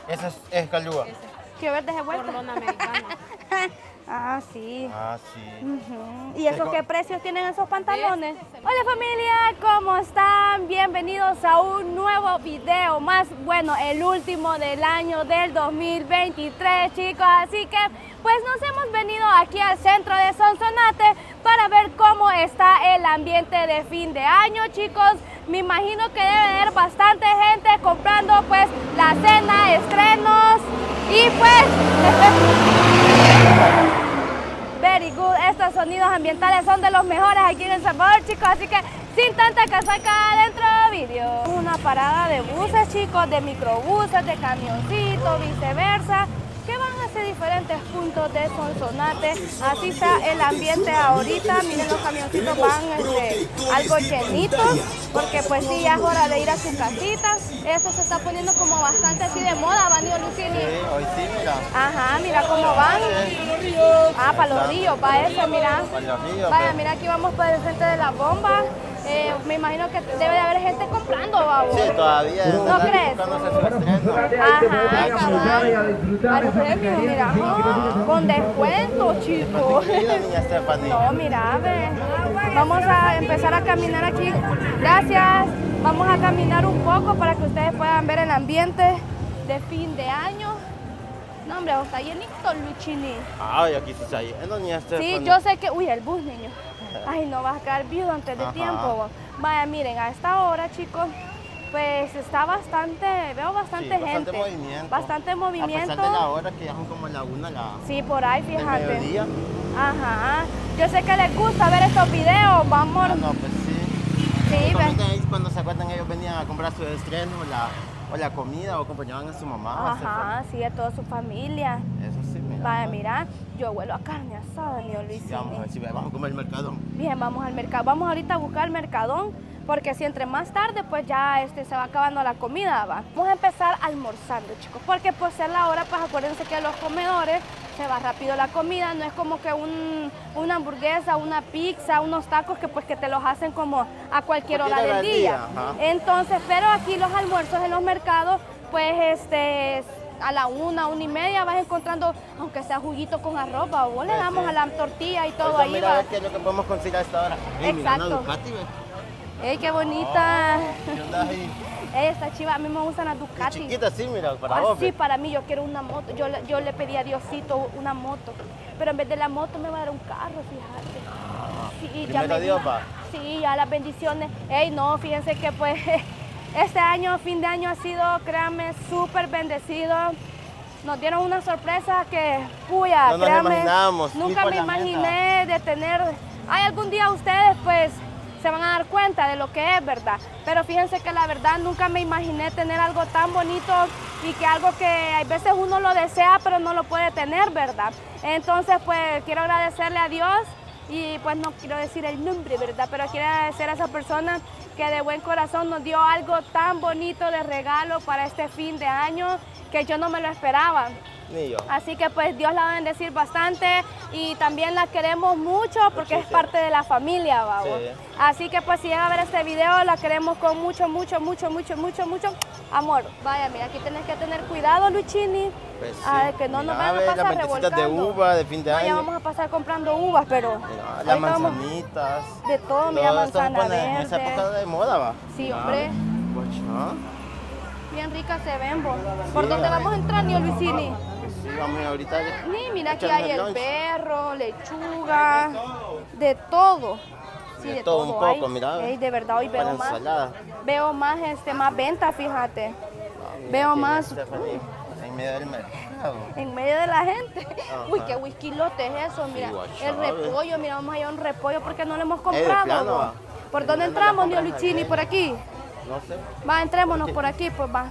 Esa es calúa. Quiero ver de vuelta. Cordón americano. Ah, sí. Ah, sí. ¿Y esos qué precios tienen esos pantalones? Hola familia, ¿cómo están? Bienvenidos a un nuevo video más, bueno, el último del año del 2023, chicos. Así que pues nos hemos venido aquí al centro de Sonsonate para ver cómo está el ambiente de fin de año, chicos. Me imagino que debe haber bastante gente comprando pues la cena, estrenos y pues... Very good, estos sonidos ambientales son de los mejores aquí en El Salvador, chicos, así que sin tanta casaca dentro del vídeo. Una parada de buses, chicos, de microbuses, de camioncitos, viceversa, que van hacia diferentes puntos de Sonsonate. Así está el ambiente ahorita. Miren, los camioncitos van algo llenitos, porque pues sí, ya es hora de ir a su casita. Eso se está poniendo como bastante así de moda, ¿va, Niño Lucini? Sí, hoy sí, mira. Ajá, mira cómo van. Ah, para los ríos, para eso, mira. Para los ríos. Vaya, mira, aquí vamos para el frente de la bomba. Me imagino que debe de haber gente comprando, babo. Sí, todavía. ¿No crees? Buscándose su estreno. Ajá, cabal. Al premio, mira. Con descuento, chicos. Mira, niña Stephanie. No, mira, ve. Vamos a empezar a caminar aquí. Gracias. Vamos a caminar un poco para que ustedes puedan ver el ambiente de fin de año. No, hombre, está llenito, Luchini. Ay, aquí sí está lleno, niña Stephanie. Sí, yo sé que... Uy, el bus, niño. Ay, no vas a quedar viudo antes de tiempo. Vaya, miren, a esta hora, chicos, pues está bastante, veo bastante gente. Bastante movimiento. Bastante movimiento. A pesar de la hora, que ya son como la una, Sí, por ahí, del fíjate. mediodía. Ajá. Yo sé que les gusta ver estos videos, vamos. Ah, no, pues sí. Sí, Comenten ahí cuando se acuerdan, ellos venían a comprar su estreno o la comida o acompañaban a su mamá. Ajá, sí, a toda su familia. Eso sí, mira. Vaya, mira, yo huelo a carne asada, Niño Luisini. Sí, vamos a ver si vamos a comer el mercadón. Bien, vamos al mercado. Vamos ahorita a buscar el mercadón, porque si entre más tarde, pues ya se va acabando la comida, va. Vamos a empezar almorzando, chicos, porque por ser la hora, pues acuérdense que los comedores se va rápido la comida, no es como que una hamburguesa, una pizza, unos tacos que pues que te los hacen como a cualquier hora del día. Entonces, pero aquí los almuerzos en los mercados, pues a la 1:30 vas encontrando, aunque sea juguito con arroz, o le damos a la tortilla y todo ahí. Mira a ver qué es lo que podemos conseguir a esta hora. Ey, exacto. mira una Ducati, ve. ¡Ey, qué bonita! ¿Qué onda ahí? Esta chiva, a mí me gustan las Ducati. Chiquita, sí, mira, para vos. Sí, para mí, yo quiero una moto. Yo le pedí a Diosito una moto, pero en vez de la moto me va a dar un carro, fíjate. Sí, ya me Dios, va. Sí, ya las bendiciones. Ey, no, fíjense que pues este año, fin de año ha sido, créanme, súper bendecido. Nos dieron una sorpresa que, puya, no nos créanme, imaginábamos. nunca me imaginé de tener. Ay, algún día ustedes pues se van a dar cuenta de lo que es, ¿verdad? Pero fíjense que la verdad nunca me imaginé tener algo tan bonito y que algo que a veces uno lo desea pero no lo puede tener, ¿verdad? Entonces pues quiero agradecerle a Dios y pues no quiero decir el nombre, ¿verdad? Pero quiero agradecer a esa persona que de buen corazón nos dio algo tan bonito de regalo para este fin de año que yo no me lo esperaba. Ni yo. Así que pues Dios la va a bendecir bastante y también la queremos mucho porque es parte de la familia, babo. Sí. Así que pues si llega a ver este video la queremos con mucho, mucho, mucho, mucho, mucho, mucho amor. Vaya, mira, aquí tienes que tener cuidado, Luchini. Pues sí. A ver, que no nos van a pasar las revolcando. de uva de fin de año. Ya vamos a pasar comprando uvas, pero... Mira, las manzanitas. De todo, mira, manzana En esa verde. época de moda, va. Sí, hombre. Pues, Bien ricas se ven, vos. ¿Por dónde vamos a entrar, Niño Luisini? pues sí, vamos ahorita. Sí, mira, aquí echarnos hay el lunch. perro, lechuga, de todo. Sí, De todo un poco, hay. mira. Ey, de verdad, hoy Para veo más. ensalada. Veo más, más venta, fíjate. Veo Aquí, más Stephanie, en medio del mercado. en medio de la gente. Ajá. Uy, qué whiskylote es eso, mira. guachá, El repollo, mira, vamos a llevar un repollo porque no lo hemos de comprado. plano, ¿no? va. ¿Por dónde Terminando las entramos, Niño compras Luchini? ayer. ¿Por aquí? No sé. Va, entrémonos por aquí, pues va.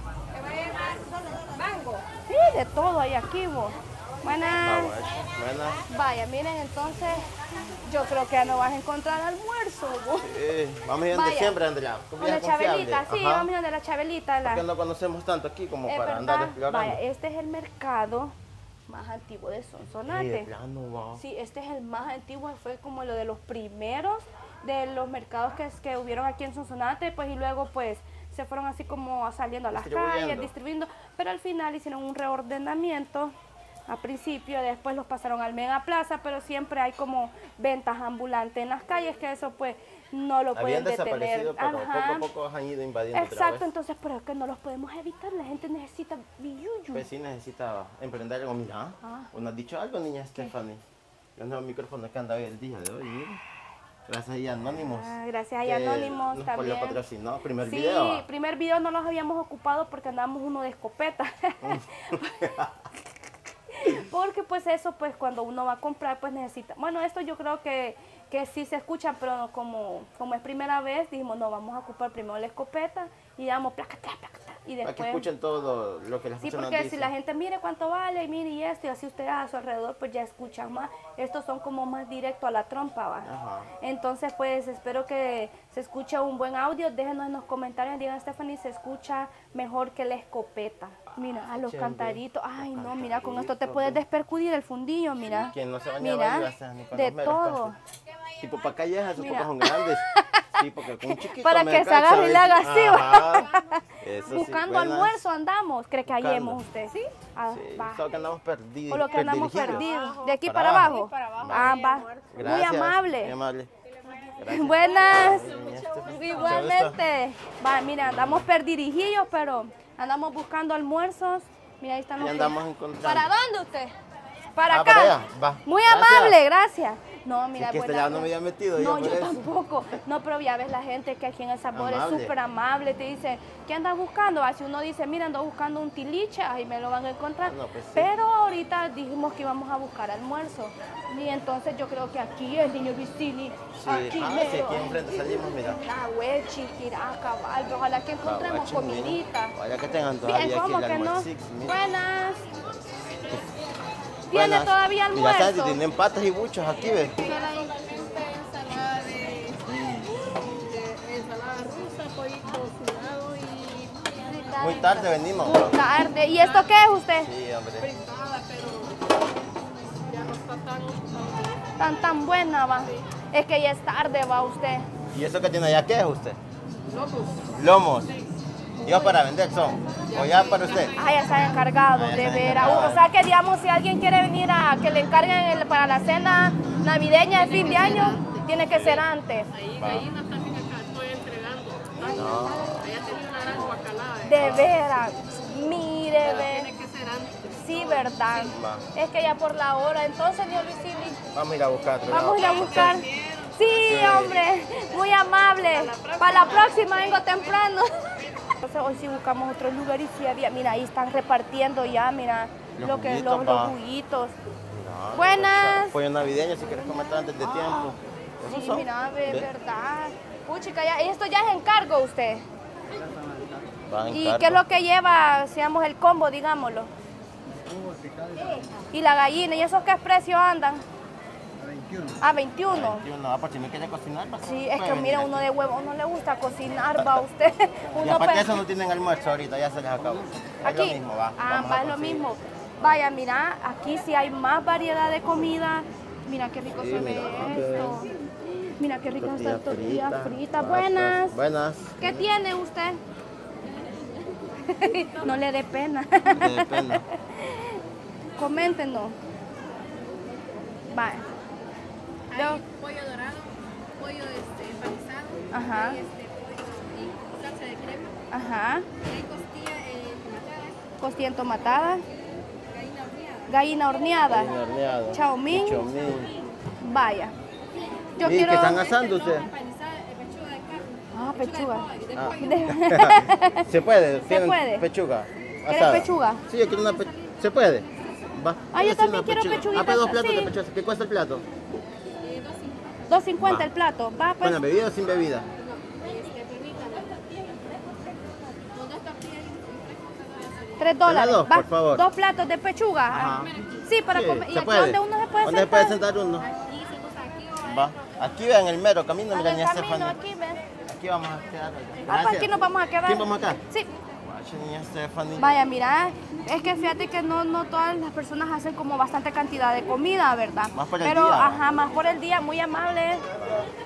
Sí, de todo hay aquí, vos. Buenas. Buenas. Vaya, miren, entonces yo creo que ya no vas a encontrar almuerzo, vos. Vamos a ir donde Vaya. siempre, Andrea. Una chabelita, sí, vamos a ir donde la chabelita. Porque no conocemos tanto aquí como Es para andar verdad. explorando. Vaya, este es el mercado más antiguo de Sonsonate. de plano, va. Sí, este es el más antiguo, fue como lo de los primeros de los mercados que hubieron aquí en Sonsonate, pues y luego pues se fueron así como saliendo a las Distribuyendo. calles, distribuyendo, pero al final hicieron un reordenamiento. Al principio, después los pasaron al Mega Plaza, pero siempre hay como ventas ambulantes en las calles, que eso pues no lo Habían pueden detener. desaparecido, pero Ajá. poco a poco han ido invadiendo otra Exacto, vez. entonces, pero es que no los podemos evitar, la gente necesita billuyo. Pues sí necesita emprender algo. Mira, ¿no has dicho algo, niña Stephanie? Los nuevos micrófonos que han dado el día de hoy. Mira. Gracias a Anónimos. Gracias a que Anónimos nos también. patrocinó. Primer Sí, video. primer video no los habíamos ocupado porque andábamos uno de escopeta. Porque pues eso, pues cuando uno va a comprar, pues necesita... Bueno, esto yo creo que sí se escucha, pero como es primera vez, dijimos, no, vamos a ocupar primero la escopeta y damos placata, placata. Y Para que después... escuchen todo lo que las Sí, personas porque dicen. si la gente mire cuánto vale, y mire y esto, y así ustedes a su alrededor, pues ya escuchan más. Estos son como más directo a la trompa, ¿va? Ajá. Entonces, pues espero que se escuche un buen audio. Déjenos en los comentarios, digan, Stephanie, se escucha mejor que la escopeta. Mira, a los Chévere. cantaritos. Ay, Los no, mira, con esto te cantaritos, puedes ve. despercudir el fundillo, mira. Quien no se bañaba Mira, iba a estar ni con de los meros todo. casi. Tipo para calles, sus Mira. copas son grandes. Sí, porque con un chiquito Para me que se cacha, agarre y le haga así, Ajá. Eso sí, Buscando buenas. almuerzo andamos. ¿Cree que Buscando. hallemos usted? Sí. Ah, Sí, va. solo que andamos perdidos. O lo que andamos perdidillos. perdidos. ¿De aquí Para para abajo. abajo? Para abajo. Ah, va. Muy Gracias. amable. Muy amable. Gracias. Buenas. Niña Stephanie. Igualmente. Va, mira, andamos perdirijillos, pero andamos buscando almuerzos. Mira, ahí están Y los andamos que- encontrando. ¿Para dónde usted? Para Ah, acá. para allá, va. Muy Gracias. amable, gracias. No, Sí, mira, es que este buena- lado no me había metido yo No, por yo eso. tampoco. No, pero ya ves la gente que aquí en El Sabor es Amable. súper amable. Te dice, ¿qué andas buscando? Así uno dice, mira, ando buscando un tiliche, ahí me lo van a encontrar. No, pues sí. Pero ahorita dijimos que íbamos a buscar almuerzo. Y entonces yo creo que aquí el niño Vicini, Sí. aquí Sí, mero. aquí enfrente salimos, mira. La huechi, tira, cabal, ojalá que encontremos Guachi, mira. comidita. Vaya que tengan todavía Bien, aquí ¿cómo el que no? almuercix, mira. Buenas. ¿Tiene Buenas. todavía Mira, ¿sabes? almuerzo? Tienen patas y buchos aquí, ¿ves? Ensalada de ensalada rusa, pollito cocinado y Muy tarde venimos. Muy tarde. ¿Y esto qué es usted? Sí, hombre. fritada, pero ya no está tan Tan buena, va. Es que ya es tarde, va usted. ¿Y eso que tiene allá qué es usted? locos. Lomos. ¿Iba para vender son? ¿O ya para usted? Ah, ya está encargado, Ah, ya de está veras. encargado. O sea que, digamos, si alguien quiere venir a que le encarguen para la cena navideña de fin de año, tiene que ser antes. Ahí gallinas también acá estoy entregando. Allá tenía una gran guacalada. De veras. Mire, Pero ve. tiene que ser antes. Sí, verdad. Va. Es que ya por la hora. Entonces, señor Vicini, Vamos a ir a buscar otro vamos a ir a lado. buscar. Sí, hombre, muy amable. Para la próxima vengo temprano. Entonces hoy sí buscamos otro lugar y sí había, mira, ahí están repartiendo ya, mira, Los lo que juguitos, los va. juguitos. Mira, Buenas. Pollo navideño si quieres comer antes de tiempo. Esos Sí, son. mira, ¿Ve? verdad. Puchica, ya, esto ya es encargo usted. Va en ¿Y carro. qué es lo que lleva, digamos, el combo, digámoslo? Y la gallina, ¿y esos qué precio andan? A 21. 21, ah, por si me quiere cocinar. pues, Sí, es puede que venir mira, aquí. uno de huevo no le gusta cocinar, va usted. Y Uno aparte de pe- eso no tienen almuerzo ahorita, ya se les acabó. Es lo Aquí. mismo, va. Ah, Vamos a va, es lo conseguir. mismo. Vaya, mira, aquí sí hay más variedad de comida. Mira qué rico Sí, se ve mira, esto. Mira qué ricas Tortilla estas tortillas frita, fritas. papas. Buenas. Buenas. ¿Qué tiene usted? No le dé pena. De pena. Coméntenos. Vaya. Yo- Hay pollo dorado, pollo empanizado, Ajá. hay pollo y salsa de crema, Ajá. y hay costilla tomatada, Costilla entomatada. gallina horneada. Gallina horneada. Bien horneado. Chaumín. Y chaumín. Vaya. Yo ¿Y quiero. qué están asando ustedes? Empanizada, pechuga de carne. Ah, pechuga. De pollo. ¿Se puede? ¿Se ¿Tienen puede? pechuga? ¿Quieres asada? pechuga? Sí, yo quiero una pechuga. ¿Se puede? Va. Ah, yo Sí, también una quiero pechuga. pechuguita, Ah, pero dos platos sí. de pechuga. ¿Qué cuesta el plato? 2.50 Va. el plato. Va, pues. ¿Con bebida o sin bebida? $3. dos, Va, por favor. 2 platos de pechuga. Ajá. Sí, para Sí, comer. ¿Y se aquí puede. dónde uno se puede ¿Dónde se sentar? puede sentar uno? Va. Aquí vean el mero camino, En mira, el niña camino, Stephanie. aquí, ven. Aquí vamos a quedar. Ah, pues aquí nos vamos a quedar. ¿Quién vamos acá? Sí. Guacha, niña Stephanie. Vaya, mira, es que fíjate que no todas las personas hacen como bastante cantidad de comida, ¿verdad? Más por el Pero, día. ajá, más por el día, muy amable.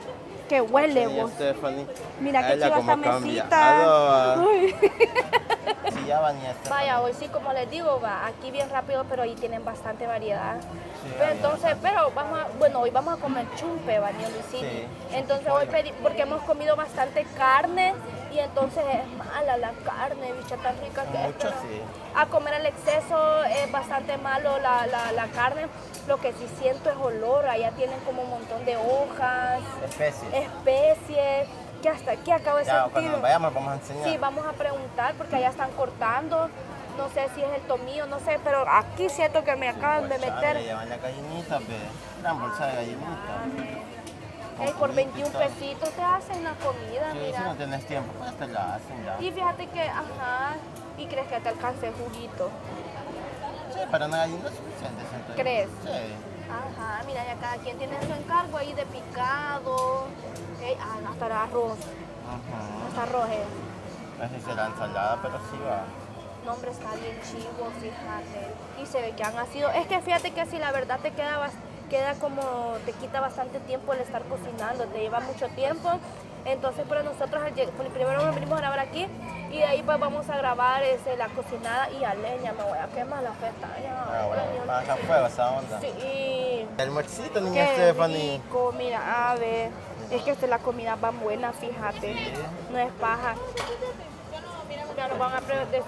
que huele Niña vos. Stephanie. Mira qué Ella chiva como esta cambia. mesita. Aló. Uy. Sí, ya va, niña Stephanie. Vaya, hoy sí, como les digo, va aquí bien rápido, pero ahí tienen bastante variedad. Sí, Pero había entonces, pero vamos a, bueno, hoy vamos a comer chumpe, va, niño Luisini. Sí. Entonces hoy pedí, porque hemos comido bastante carne y entonces es mala la carne, bicha, tan rica que es. Mucho, pero sí. a comer al exceso es bastante malo la carne. Lo que sí siento es olor, allá tienen como un montón de hojas, especies, que hasta aquí acabo de Ya, sentir. cuando vayamos vamos a enseñar. Sí, vamos a preguntar porque allá están cortando. No sé si es el tomillo, no sé, pero aquí siento que me acaban de meter. Llevan la gallinita, ve. Gran bolsa de gallinita. Ey, por 21 pesitos te hacen la comida, Sí, mira. si no tienes tiempo, pues te la hacen ya. Y fíjate que, ajá, y crees que te alcance el juguito. Sí, para una gallina es suficiente, siento yo. ¿Crees? Sí. Ajá, mira, ya cada quien tiene su encargo ahí de picado. Ey, hasta el arroz, Ajá. hasta arroz. No sé si será ensalada, pero sí va. No, hombre, está bien chivo, fíjate. Y se ve que han sido. Es que fíjate que si la verdad te queda como, te quita bastante tiempo el estar cocinando, te lleva mucho tiempo. Entonces, pero nosotros primero nos venimos a grabar aquí y de ahí pues vamos a grabar la cocinada y a leña. Me voy a quemar la pestaña. Ah, bueno, más a fuego esa onda. Sí. El almuercito, niña Qué Stephanie. rico, mira, a ver. Es que la comida va buena, fíjate. Sí. No es paja. Ya nos van a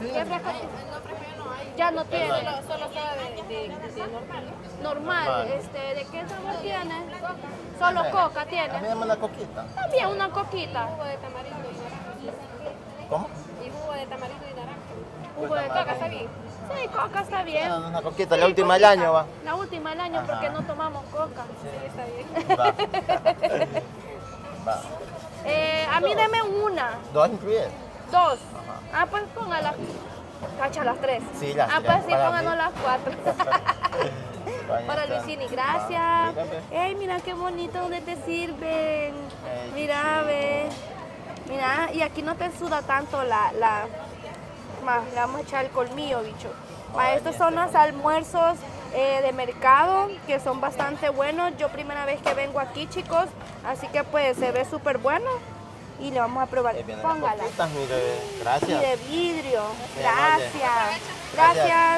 ya no tiene. Solo queda de normal. Normal, ¿de qué sabor tiene? Solo coca A mí tiene. dame una coquita. También una coquita. Jugo de tamarindo y naranja. ¿Cómo? Y jugo de tamarindo y naranja. Jugo de coca, ¿Está bien? Sí, coca está bien. Ah, una coquita, Sí, la última del coquita. año va. La última del año, Ajá. porque no tomamos coca. Sí, está bien. Va. A mí deme una, ¿Dos incluidas? dos. Ah, pues póngala. Cacha las tres. Sí, las tres, pues sí, para pónganos mí. las cuatro. Vaya, Para está. Luisini, Va, gracias. mira, ve. Ey, mira qué bonito donde te sirven. Ey, Mira, ve. Mira, y aquí no te suda tanto más, le vamos a echar el colmillo, bicho. Ay, Estos son los almuerzos de mercado que son bastante buenos. Yo primera vez que vengo aquí, chicos, así que pues se ve súper bueno y le vamos a probar. Ahí vienen las Póngala. coquitas, mire. Y Gracias. de vidrio. Muy amable. Gracias. Gracias. Gracias.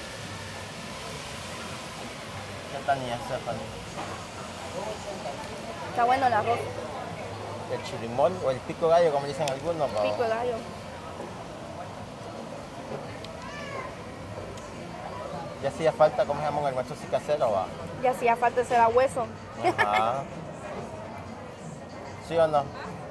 ¿Qué tal, niña Stephanie? Está bueno el arroz. El chirimón o el pico gallo, como dicen algunos. va. Pico de gallo. Ya hacía falta, ¿cómo se llama? Un almuerzo así casero, va. Y hacía falta ese hueso. Ajá. ¿Sí o no?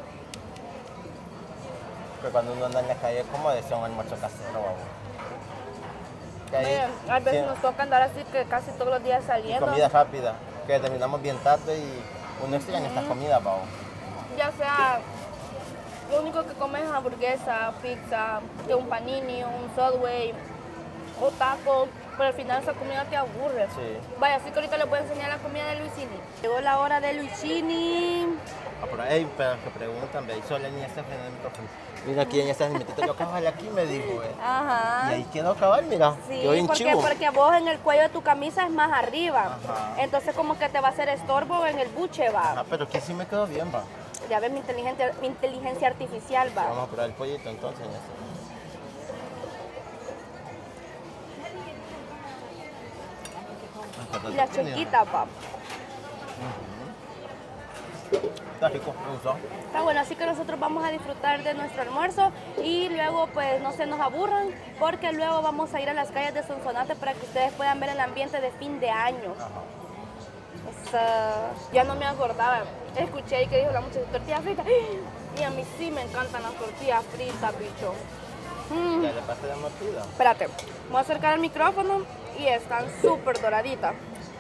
Que cuando uno anda en la calle, ¿cómo desea un almuerzo casero, va? Que ahí, Miren, a veces sí, nos toca andar así que casi todos los días y saliendo. comida rápida, que terminamos bien tarde y uno extraña estas comidas, va. Ya sea, lo único que comes es hamburguesa, pizza, que un panini, un Subway o taco, pero al final esa comida te aburre. Sí. Vaya, así que ahorita les voy a enseñar la comida de Luisini. Llegó la hora de Luisini. Ah, por ahí, pero que preguntan, ve, y solo la niña Stephanie en el micrófono. Mira aquí, niña Stephanie, metiste lo cabal aquí, me dijo, Ajá. Y ahí quedó cabal, mira. Sí, Yo bien chivo. porque vos en el cuello de tu camisa es más arriba. Ajá. Entonces como que te va a hacer estorbo en el buche, va. Ajá, pero que sí me quedó bien, va. Ya ves mi inteligencia artificial, va. Vamos a probar el pollito entonces, niña Stephanie. Y la chiquita, va. Está rico, me gustó. Está bueno, así que nosotros vamos a disfrutar de nuestro almuerzo y luego pues no se nos aburran porque luego vamos a ir a las calles de Sonsonate para que ustedes puedan ver el ambiente de fin de año. Ya no me acordaba, escuché ahí que dijo la muchacha tortillas fritas y a mí sí me encantan las tortillas fritas, bicho. Ya le pasé de mordida. Espérate, voy a acercar el micrófono y están súper doraditas.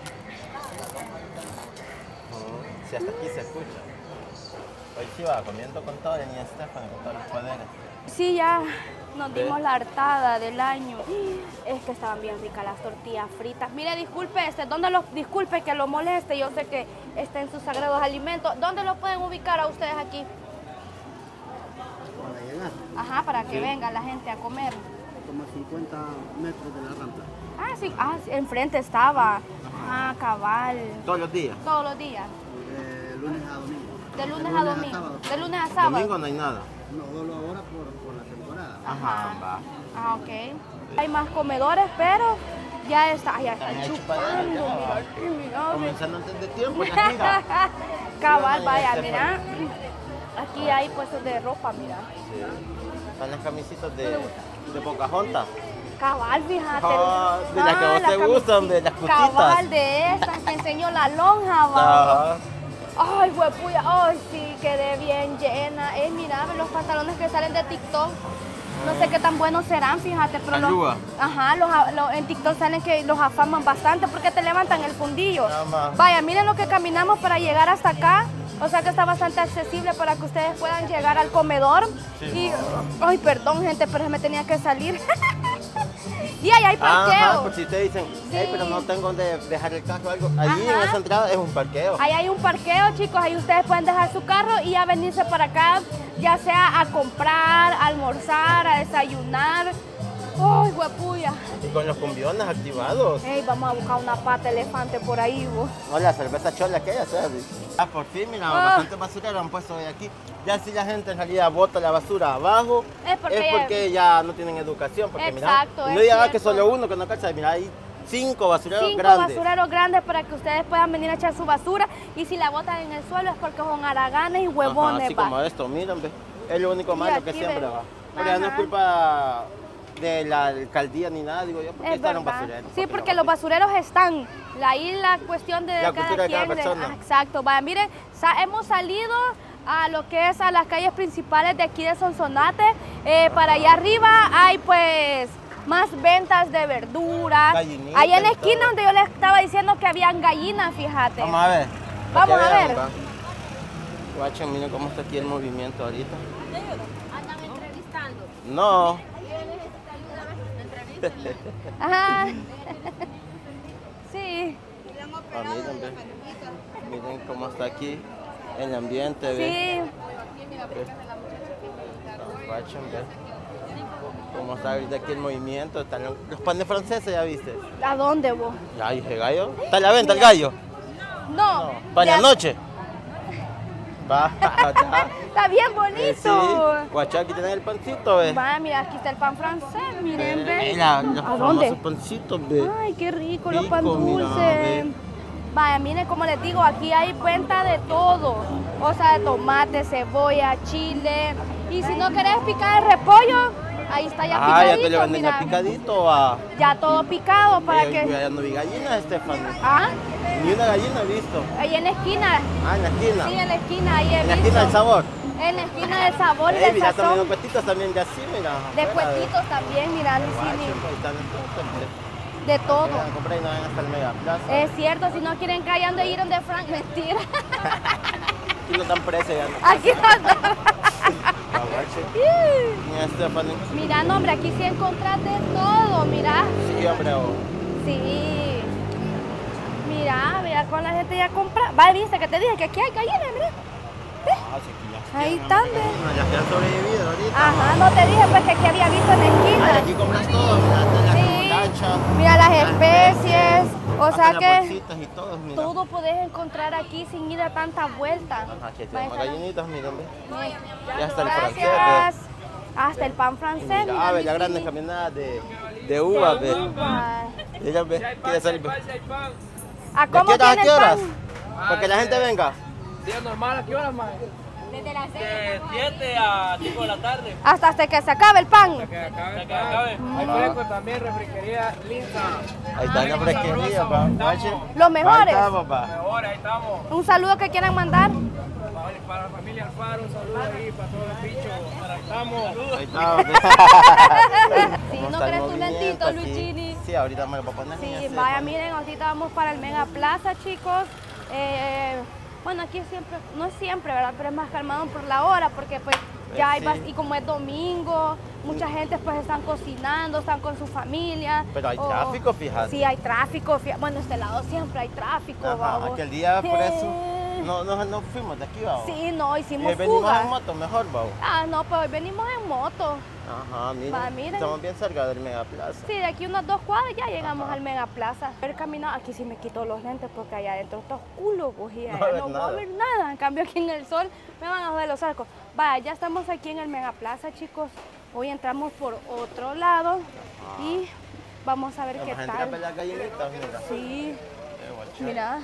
Si hasta aquí se escucha. Hoy sí va comiendo con todo, niña Stephanie, con todos los poderes. Sí, ya nos dimos la hartada del año. Es que estaban bien ricas las tortillas fritas. Mire, disculpe, disculpe que lo moleste. Yo sé que está en sus sagrados alimentos. ¿Dónde lo pueden ubicar a ustedes aquí? Para llegar, Ajá, para que venga la gente a comer. como a 50 metros de la rampa. Sí, enfrente estaba. Ah, cabal. Todos los días. Todos los días. Lunes a domingo. De lunes De a lunes a domingo. sábado. De lunes a sábado. Domingo no hay nada. No, solo ahora por la temporada. Ajá, va. Ah, ok. Hay más comedores, pero ya está. Ya están Están ahí chupando. chupadera, Mira, ya. aquí, mira. Comenzando antes de tiempo, ya gira. Cabal, Sí, vaya, Estefan. mira. Aquí hay puestos de ropa, mira. Sí. Están las camisitas de Pocahontas. Cabal, fíjate. Ah, de las que a vos te gustan, de las putitas. Cabal, de estas, te enseño la lonja, va. Ajá. Ay, huepuya, ay, sí, quedé bien llena. Mira, los pantalones que salen de TikTok. No sé qué tan buenos serán, fíjate, pero Ayuda. en TikTok salen que los afaman bastante porque te levantan el fundillo. Nada más. Vaya, miren lo que caminamos para llegar hasta acá. O sea que está bastante accesible para que ustedes puedan llegar al comedor. Sí, Y, ay, perdón, gente, pero se me tenía que salir. Y ahí hay parqueo. Ajá, por si te dicen, hey, pero no tengo donde dejar el carro o algo. Allí en Ajá. esa entrada es un parqueo. Ahí hay un parqueo, chicos, ahí ustedes pueden dejar su carro y ya venirse para acá, ya sea a comprar, a almorzar, a desayunar. ¡Ay, huepuya! Y con los cumbiones activados. Ey, vamos a buscar una pata de elefante por ahí, vos. No, la cerveza chola aquella, ¿sabes? Ah, por fin, mira, bastante basura lo han puesto hoy aquí. Ya si la gente en realidad bota la basura abajo, Es porque ya no tienen educación. Porque Exacto, mira, es no diga que cierto. solo uno que no calza, mira, hay 5 basureros 5 grandes. basureros grandes para que ustedes puedan venir a echar su basura. Y si la botan en el suelo es porque son haraganes y Ajá, huevones, así va. como esto, miren, ve. Es lo único malo que aquí, siempre ve. va. Pero ya no es Ajá. culpa de la alcaldía ni nada, digo yo, porque Es están los verdad. basureros. Sí, porque los basureros están. Ahí la cuestión de La cada cultura de cada quien. persona. Exacto. Vaya, miren, hemos salido a lo que es a las calles principales de aquí de Sonsonate. Para allá arriba hay pues más ventas de verduras. Gallinitas Ahí en la y esquina todo. donde yo les estaba diciendo que habían gallinas, fíjate. Vamos a ver. Vamos para que a vean, ver. va. Guachen, miren cómo está aquí el movimiento ahorita. Andan entrevistando. No. Ajá. Sí, Ah, miren, ve. Miren cómo está aquí el ambiente, ve. sí. Guachen, ve. Cómo está ahorita aquí el movimiento. Están los panes franceses, ¿ya viste? ¿A dónde vos? Ya dije gallo. ¿Está a la venta el gallo? No. ¿Para ya- la noche? Va, está. Está bien bonito. Sí. Guacha, aquí tienen el pancito, ve. Va, mira, aquí está el pan francés, miren, ve. Mira, los ¿A dónde? famosos pancitos, ve. Ay, qué rico, los Rico, pan mira, dulces. ve. Vaya, miren, como les digo, aquí hay venta de todo. O sea, de tomate, cebolla, chile. Y si no querés picar el repollo, ahí está ya Ah, ya te picadito, lo venden mira. ya picadito, va. Ya todo picado para Yo que... ya no vi gallinas, Stephanie. Ah, Ni una gallina he visto. ahí en la esquina. Ah, en la esquina. Sí, en la esquina, ahí he En la visto. esquina del sabor. En la esquina del sabor y Ey, del mira, también los sazón. cuetitos también ya sí, mira. De afuera, cuetitos también, mira, ve. sí, Guachen, sí, pues, ahí están entonces, de todo. Vengan a comprar y no vayan hasta el Mega Plaza. Es cierto, si no quieren que hayan de ir donde Frank, mentira. Aquí no dan precio ya. Aquí no. Ah, guachen. Mira, Stephanie. Mira, no, hombre, aquí sí encontrás de todo, mira. Sí, hombre, oh. Sí. Mira con la gente ya compra. Va, viste que te dije que aquí hay gallinas, mira. Ah, sí, aquí ya Ahí tienen, están, hombre, ve. gallinas, ya que han sobrevivido ahorita. Ajá, no te dije pues que aquí había visto en la Ay, esquina. aquí compras todo, mira, hasta la Sí. remolacha, Mira las especies. O hasta sea las que bolsitas y todo, mira. todo podés encontrar aquí sin ir a tanta vuelta. Ajá, aquí Va, tenemos esa- gallinitas, miren, ve. Sí. Ya hasta el francés, Gracias. ve. Hasta el pan francés. Mira, mira, ve, mi las grandes Simi. caminadas de uvas, ve. Ay. Ella ve, quiere salir, ve. ¿A ¿De cómo qué horas a tiene qué el horas? pan? Para que la gente venga. Día normal, ¿a qué hora, mae? Desde las 6. De 7 a 5 de la tarde. Hasta que se acabe el pan. Que acabe. Hay fresco también, refresquería Linza. Ahí está la fresquería, pa. Guache. Los mejores. Ahí estamos, pa. Mejor, ahí estamos. Un saludo que quieran mandar. Para la familia Alfaro, un saludo ahí para todos los bichos. Ahí estamos. Ahí estamos, ve. Si ¿Cómo no está el querés tu movimiento lentito, aquí? Luchini. Sí, ahorita me lo voy a poner. Sí, niña, vaya, Stephanie. miren, ahorita vamos para el Mega Plaza, chicos. Bueno, aquí siempre, no es siempre, ¿verdad? Pero es más calmado por la hora, porque pues ya hay, sí. y como es domingo, mucha gente pues están cocinando, están con su familia. Pero hay o- tráfico, fíjate. Sí, hay tráfico. Bueno, este lado siempre hay tráfico, Ajá, vamos. aquel día por eso no fuimos de aquí, ¿va? Sí, no, Y hicimos venimos fuga. en moto, mejor, ¿va? Ah, no, pues hoy venimos en moto. Ajá, miren. Va, miren. Estamos bien cerca del Mega Plaza. Sí, de aquí unas 2 cuadras ya llegamos al Mega Plaza. Haber caminado, aquí sí me quito los lentes porque allá adentro está oscuro, pues, y allá no voy a ver nada. En cambio aquí en el sol me van a joder los arcos. Vaya, ya estamos aquí en el Mega Plaza, chicos. Hoy entramos por otro lado y vamos a ver qué Vamos a entrar tal. por las gallinitas, mira. Sí, Qué guacho. mira.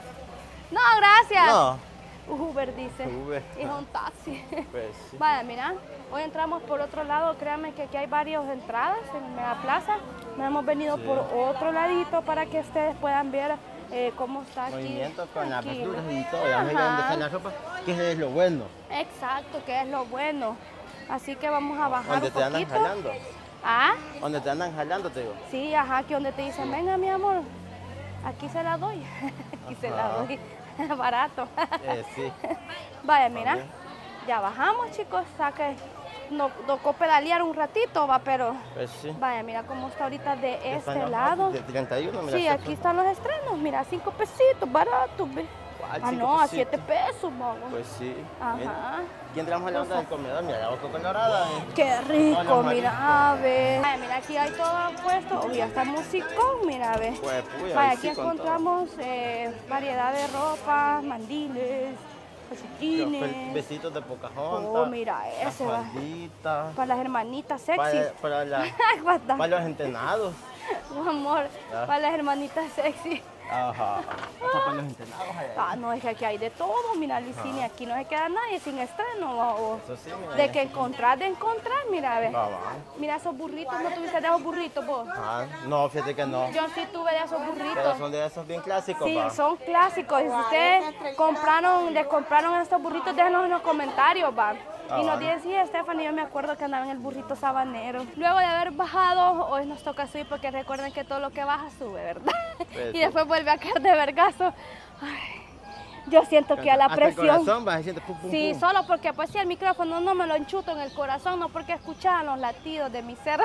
No, gracias. No. Uber dice. Uber. Y es un taxi. Pues sí. Vaya, mira, hoy entramos por otro lado, créanme que aquí hay varias entradas en el Mega Plaza. Nos hemos venido Sí. por otro ladito para que ustedes puedan ver cómo está aquí. Movimiento con las aquí. verduras y todo. Ya miren dónde está la ropa, que es lo bueno. Exacto, que es lo bueno. Así que vamos a bajar Donde un te andan poquito. jalando. Ah, Donde te andan jalando, te digo. sí, ajá, aquí donde te dicen, venga mi amor, aquí se la doy. Aquí se la Ajá. doy. Barato. Sí. Vaya, mira, También. ya bajamos, chicos, o sea que nos tocó pedalear un ratito, va, pero Pues sí. vaya, mira cómo está ahorita de Están este los lado. De 31, mira. Sí, está aquí están los estrenos, mira, 5 pesitos, baratos, ve. ¿Cuál? Ah, 5 no, a pesitos? 7 pesos, vamos. Pues sí. Ajá. Mira. Aquí entramos a la onda del comedor, mira, la boca colorada. Qué rico, Hola, mira, ve. Vaya, mira, aquí hay todo puesto. Uy, hasta musicón, mira, ve. Pues, puya, Vaya, ahí aquí sí con encontramos variedad de ropa, mandiles, todo. calcetines. Besitos de Pocahontas. Oh, mira ese, la va. faldita. Para las hermanitas sexy. Para los entrenados. Amor, Ya. para las hermanitas sexy. Ajá. Hasta para los entrenados. Ah, no, es que aquí hay de todo, mira, Licini, aquí no se queda nadie sin estreno. O Eso sí, mira. de que encontrar, mira, ve. Va, va. Mira esos burritos, ¿no tuviste de esos burritos vos? Ah, no, fíjate que no. Yo sí tuve de esos Pero burritos. son de esos bien clásicos, Sí, va. son clásicos. Y si ustedes les compraron estos burritos, déjenos en los comentarios, va. Ah, Y nos vale. dicen, sí, Stephanie, yo me acuerdo que andaba en el burrito sabanero. Luego de haber bajado, hoy nos toca subir porque recuerden que todo lo que baja sube, ¿verdad? Pues Y sí. después vuelve a caer de vergazo. Ay, yo siento que a la Hasta presión... el corazón va, se siente pum, pum, Sí, pum. solo porque pues sí, el micrófono no me lo enchuto en el corazón, no porque escuchaban los latidos de mi ser.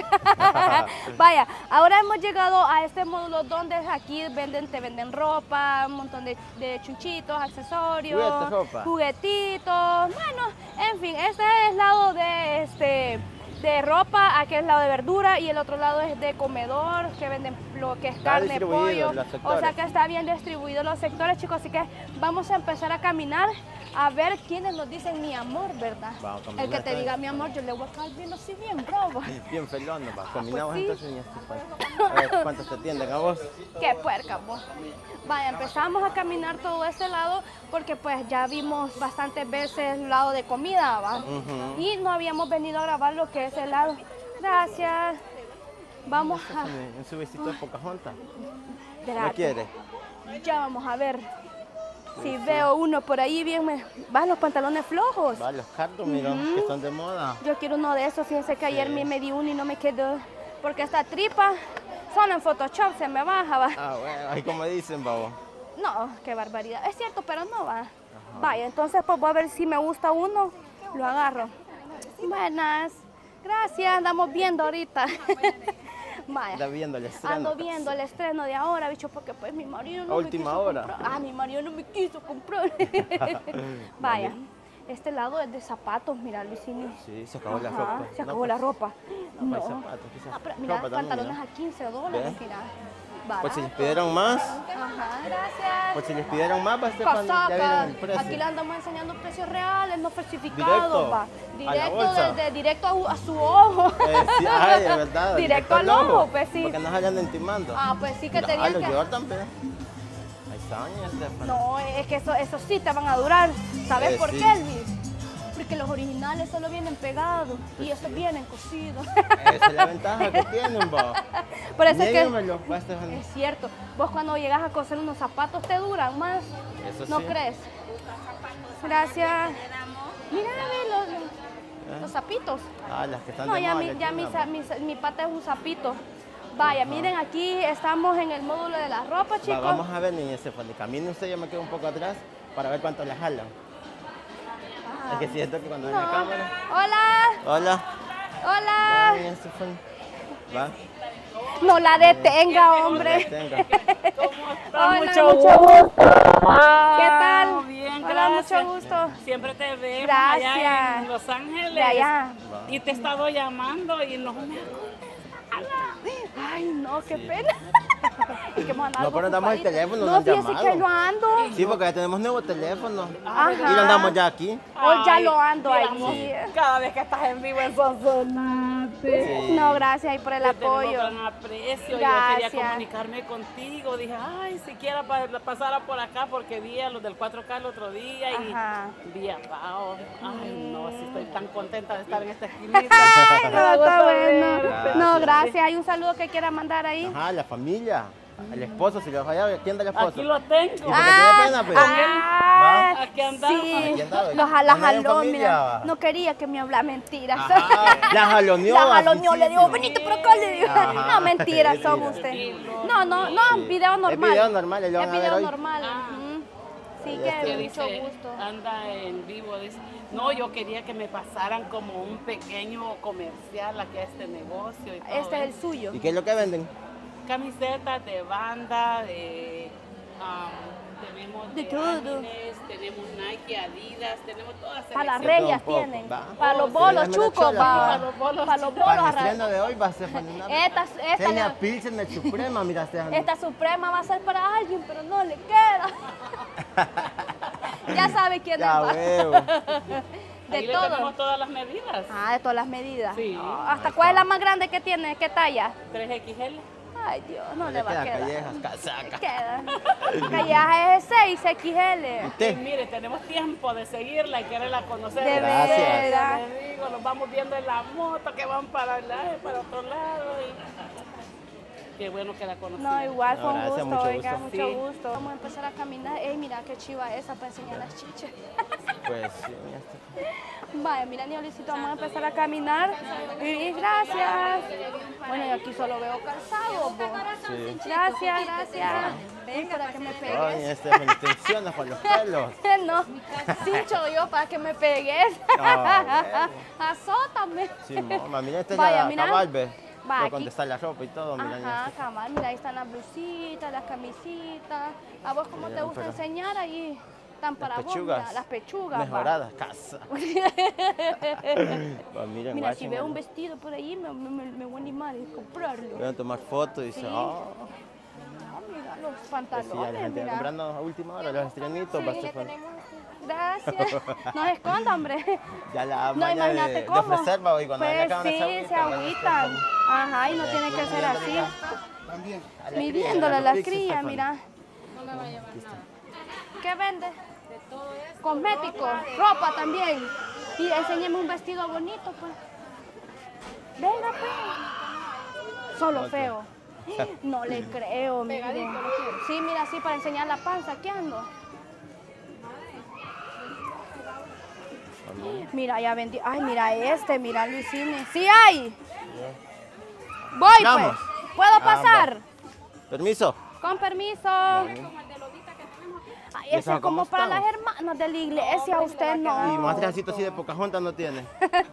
Vaya, ahora hemos llegado a este módulo donde aquí te venden ropa, un montón de chunchitos, accesorios, Juguetes, ropa. juguetitos, bueno, en fin, este es el lado de ropa, aquí es el lado de verdura y el otro lado es de comedor, que venden lo que es Está carne, distribuido pollo, los o sectores. sea que está bien distribuido los sectores, chicos, así que vamos a empezar a caminar a ver quiénes nos dicen mi amor, ¿verdad? Vamos a El caminar, que te pues. diga mi amor, yo le voy a caer bien así bien bravo. Bien felón, va. Combinamos pues sí. entonces y ya está. A ver cuántos te atienden a vos. Qué puerca, vos. Vaya, empezamos a caminar todo este lado porque pues ya vimos bastantes veces el lado de comida, ¿va? Ujú. Y no habíamos venido a grabar lo que es el lado. Gracias. Vamos a... Un su besito de Pocahontas. ¿No Espérate. quiere? Ya vamos a ver. Si veo uno por ahí bien, van los pantalones flojos. Va, los carros, mira, que están de moda. Yo quiero uno de esos, fíjense que ayer Sí. me di uno y no me quedó. Porque esta tripa, solo en Photoshop se me baja, va. Ah, bueno, ahí como dicen, babo. No, qué barbaridad. Es cierto, pero no va. Vaya, entonces pues voy a ver si me gusta uno, lo agarro. Buenas, gracias, andamos viendo ahorita. Vaya. Está viendo el estreno. Ando viendo el estreno de ahora, bicho, porque pues mi marido no A me última quiso hora. comprar. Ah, mi marido no me quiso comprar. Vaya, este lado es de zapatos, mira, Luisini. Sí, se acabó la Ajá, ropa. se No, acabó la ropa. no, No. hay zapatos, quizás. Ah, pero mira, Ropa también, pantalones mira. a $15, ¿Ve? mira. Pues si les Barato. pidieron más, Ajá, gracias. pues si les pidieron más, va Estefan, ya vieron Casacas. el precio. Aquí le andamos enseñando precios reales, no falsificados, Directo va. a la Directo, bolsa. directo a su ojo. Sí, ay, de verdad. Directo al ojo, pues sí. Porque nos hayan intimando. Ah, pues sí que Mira, tenían los que... Jordan, ve. Ahí están, ya Estefan. No, es que eso sí te van a durar. ¿Sabes por sí. qué, Luis? Porque los originales solo vienen pegados y estos vienen cosidos. Esa es la ventaja que tienen, va. Por eso es que... Niéguemelo, va, Estefan. Es cierto, vos cuando llegas a coser unos zapatos te duran más, Eso ¿no sí. crees? Gracias. Mira, ve los zapitos. Ah, las que están No, de ya, moda, mi, aquí ya no. mi pata es un zapito. Vaya, miren, aquí estamos en el módulo de la ropa, Va, chicos. vamos a ver, niña Estefan. Camine usted, yo me quedo un poco atrás para ver cuánto le jalan. Es que siento que cuando ven la cámara. Hola, Hola. hola. Niña Estefan. Va. No la detenga, hombre. Tenga. Hola, mucho gusto. ¿Qué tal? Bien, Hola. Hola, gracias. mucho gusto. Siempre te vemos Gracias. allá en Los Ángeles. De allá. Y te he estado llamando y no me... Ay, no, qué pena. Es que hemos andado No, pero andamos el ocupaditos. teléfono, No, no han fíjese llamado. que lo ando. Sí, porque ya tenemos nuevo teléfono. Ajá. Y lo andamos ya aquí. Hoy ya Ay, lo ando digamos, ahí. Cada vez que estás en vivo en Sonsonate. Sí. No, gracias ahí por el Te tenemos apoyo. gran aprecio. Yo Gracias. quería comunicarme contigo. Dije, ay, siquiera pasara por acá porque vi a los del 4K el otro día y Ajá. vi a Pao. Ay, no, si estoy tan contenta de estar en esta esquinita. Ay, no, Me está gusta bueno. verte. No, gracias. Hay un saludo que quiera mandar ahí. Ajá, la familia. El esposo, si lo fallaba, ¿quién da el esposo? Aquí lo tengo. ¿Y por qué tiene pena, pues? Ah, Aquí andamos. sí. Aquí andaba. La ¿Andaba en jaló, familia? mira. No quería que me hablara mentiras. Ajá, la jaloneó. La jaloneó, le digo, así, venite por acá, le digo. Ajá. No, mentiras son Mira. usted. No, video normal. video normal, lo van Es a ver video hoy. normal. ujú. Sí, Ya que Que mucho dice, gusto. anda en vivo, dice, no, yo quería que me pasaran como un pequeño comercial aquí a este negocio y todo Este es el eso. suyo. ¿Y qué es lo que venden? Camisetas de banda, tenemos De de todo. Animes, tenemos Nike, Adidas, tenemos todas Para las selección. reyes un poco, tienen. va. Para los Sí, bolos déjame la chucos. chola, Para los bolos Para los chucos. Para el bolos. estreno de hoy va a ser fenomenal. Esta Seña le- Pilsen de Suprema, mira, Stefan. Esta suprema va a ser para alguien, pero no le queda. Ya sabe quién Ya es. va. veo. Ahí De le todo. tenemos todas las medidas. Ah, de todas las medidas. Sí. ¿Hasta cuál es la más grande que tiene? ¿Qué talla? 3XL. Ay, Dios, no le Le va a queda quedar. callejas, casaca. Queda. Calleja es 6 XL. Y ¿Usted? mire, tenemos tiempo de seguirla y quererla conocer. De Gracias. veras. Les digo, los vamos viendo en la moto que van para allá, para otro lado. Y... Qué bueno que la conocimos. No, igual No, con gracias, gusto, mucho oiga, gusto. mucho Sí. gusto. Vamos a empezar a caminar. Ey, mira qué chiva esa para enseñar las chichas. Pues sí, ya está. Vaya, mira, Nielicito, vamos a empezar a caminar. Y gracias. Bueno, y aquí solo veo calzado. bo. Sí. Gracias, gracias. Ven para que me Ay, pegues. Stefan, extensiones para los pelos. No, cincho yo para que me pegues. bueno. Azótame. Sí, mamá, mira, esta es Vaya, la mira. cabal, ve. Va, Para aquí. contestar la ropa y todo, mira. Ajá, cabal, mira, ahí están las blusitas, las camisitas. ¿A vos cómo te gusta pero- enseñar ahí? Están para vos, pechugas. mira, las pechugas. va. Mejoradas, casa. Va, miren, Mira, si guachen, veo un ¿no? vestido por ahí, me voy a animar y comprarlo. Voy a tomar fotos y dice, Sí. oh, Ah, mira, los pues sí, ya pantalones, la gente va mira. comprando a última hora los estrenitos. va a ser Gracias. No se esconda, hombre. ya la No, maña imagínate de cómo. ofrecer, va, y cuando Pues ya acaban sí, esa agüita, se van a agüitan. hacer Ajá, y no tiene que ser así. a la Midiéndole cría, a las los pizzas, crías, Stefan. mira. ¿Qué vende? Cosméticos, ropa también. Y enséñeme un vestido bonito, pues. Venga, pues. Solo feo. No le creo, mire. Sí, mira, así para enseñar la panza, ¿qué ando? Mira, ya vendí. Ay, mira este, mira Luisini. Sí hay. Voy, pues. Vamos. ¿Puedo pasar? Permiso. Con permiso. Ay, ¿Y ese esas es como cómo para están? las hermanas de la iglesia, usted Y no. más trajecito así de Pocahontas no tiene.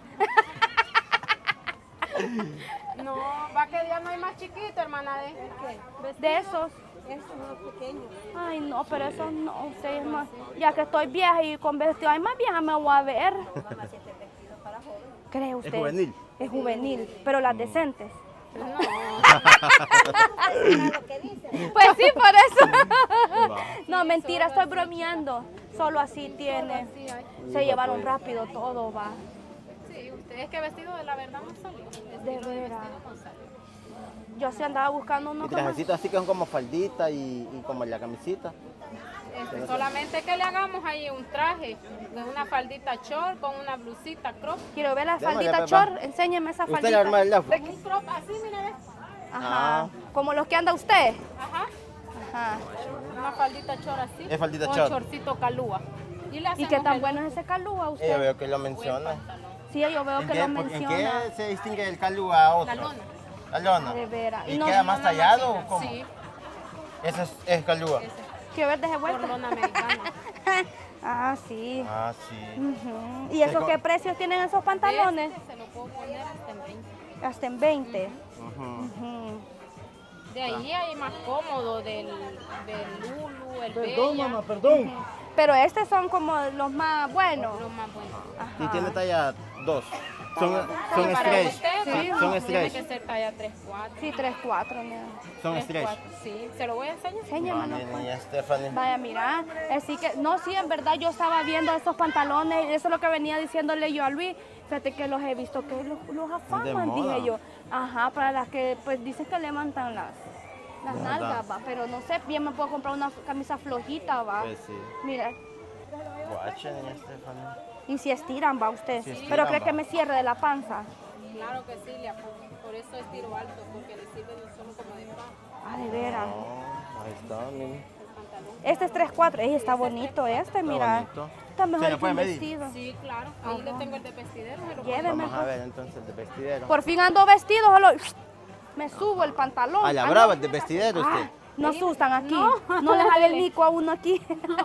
No, va que ya no hay más chiquito, hermana. De esos. Ay, no, pero esos no, usted es más. Ya que estoy vieja y con vestido, ay, más vieja me voy a ver. ¿Cree usted? juvenil. Es juvenil, pero las decentes. Pues sí, por eso. No, mentira, estoy bromeando. Solo así tiene. Se llevaron rápido todo, va. Sí, ustedes que vestido de la verdad no salió. De veras. Yo sí andaba buscando uno Y que me- trajecitos así que son como faldita y como la camisita. Solamente que le hagamos ahí un traje de una faldita short con una blusita crop. Quiero ver la Démosle, faldita papá. short, enséñeme esa ¿Usted le faldita. arma el outfit? Un crop así, mira, ¿ves? Ajá. Ah. Como los que anda usted. Ajá. Ajá. Una faldita short así. Es faldita con short. shortcito calúa. Y, le ¿Y hacemos qué tan el- bueno es ese calúa Yo usted? veo que lo menciona. Sí, yo veo que lo ¿En menciona. qué se distingue el calú a otro? La lona. La lona. De veras. ¿Y no- queda más tallado o cómo? Sí, Ese es calúa. Quiero ver, deje por vuelta. lona americana. Ah, sí. Ah, sí. Ujú. ¿Y esos qué precios tienen esos pantalones? Se lo puedo poner hasta en 20. Hasta en 20. Ujú. Ujú. De ahí hay más cómodo, del Lulu, el Perdón, Bella, mamá, perdón. Pero estos son como los más buenos. los más buenos. Y tiene talla 2. Son Para stretch. usted, Sí, ¿no? son Tiene stretch. que ser talla 3-4. Sí, 3-4, mira. Son stretch. Sí, se lo voy a enseñar. Enséñamelo, Vale, pues. niña Stephanie. Vaya, mira, así que, no, sí, en verdad yo estaba viendo esos pantalones, eso es lo que venía diciéndole yo a Luis, fíjate que los he visto que los afaman, moda. dije yo, ajá, para las que, pues, dicen que levantan las nalgas, va, pero no sé, bien me puedo comprar una camisa flojita, va, Pues sí. mira, Guache, niña Stephanie. y si estiran, va usted, Si estiran, pero cree va. que me cierre de la panza, Claro que sí, por eso es tiro alto, porque le sirven son como de pan, ah, de veras, Oh, ahí está, mira. el pantalón. este es 3-4, está bonito mira, bonito. está ¿Se mejor le que puede un medir? vestido, Sí, claro. Ahí le tengo el de vestidero. Se lo lléveme, Vamos a ver entonces el de vestidero. por fin ando vestido, solo me subo el pantalón. A la Ah, brava, no. el de vestidero usted. Ah, no asustan aquí. No le jale el mico a uno aquí.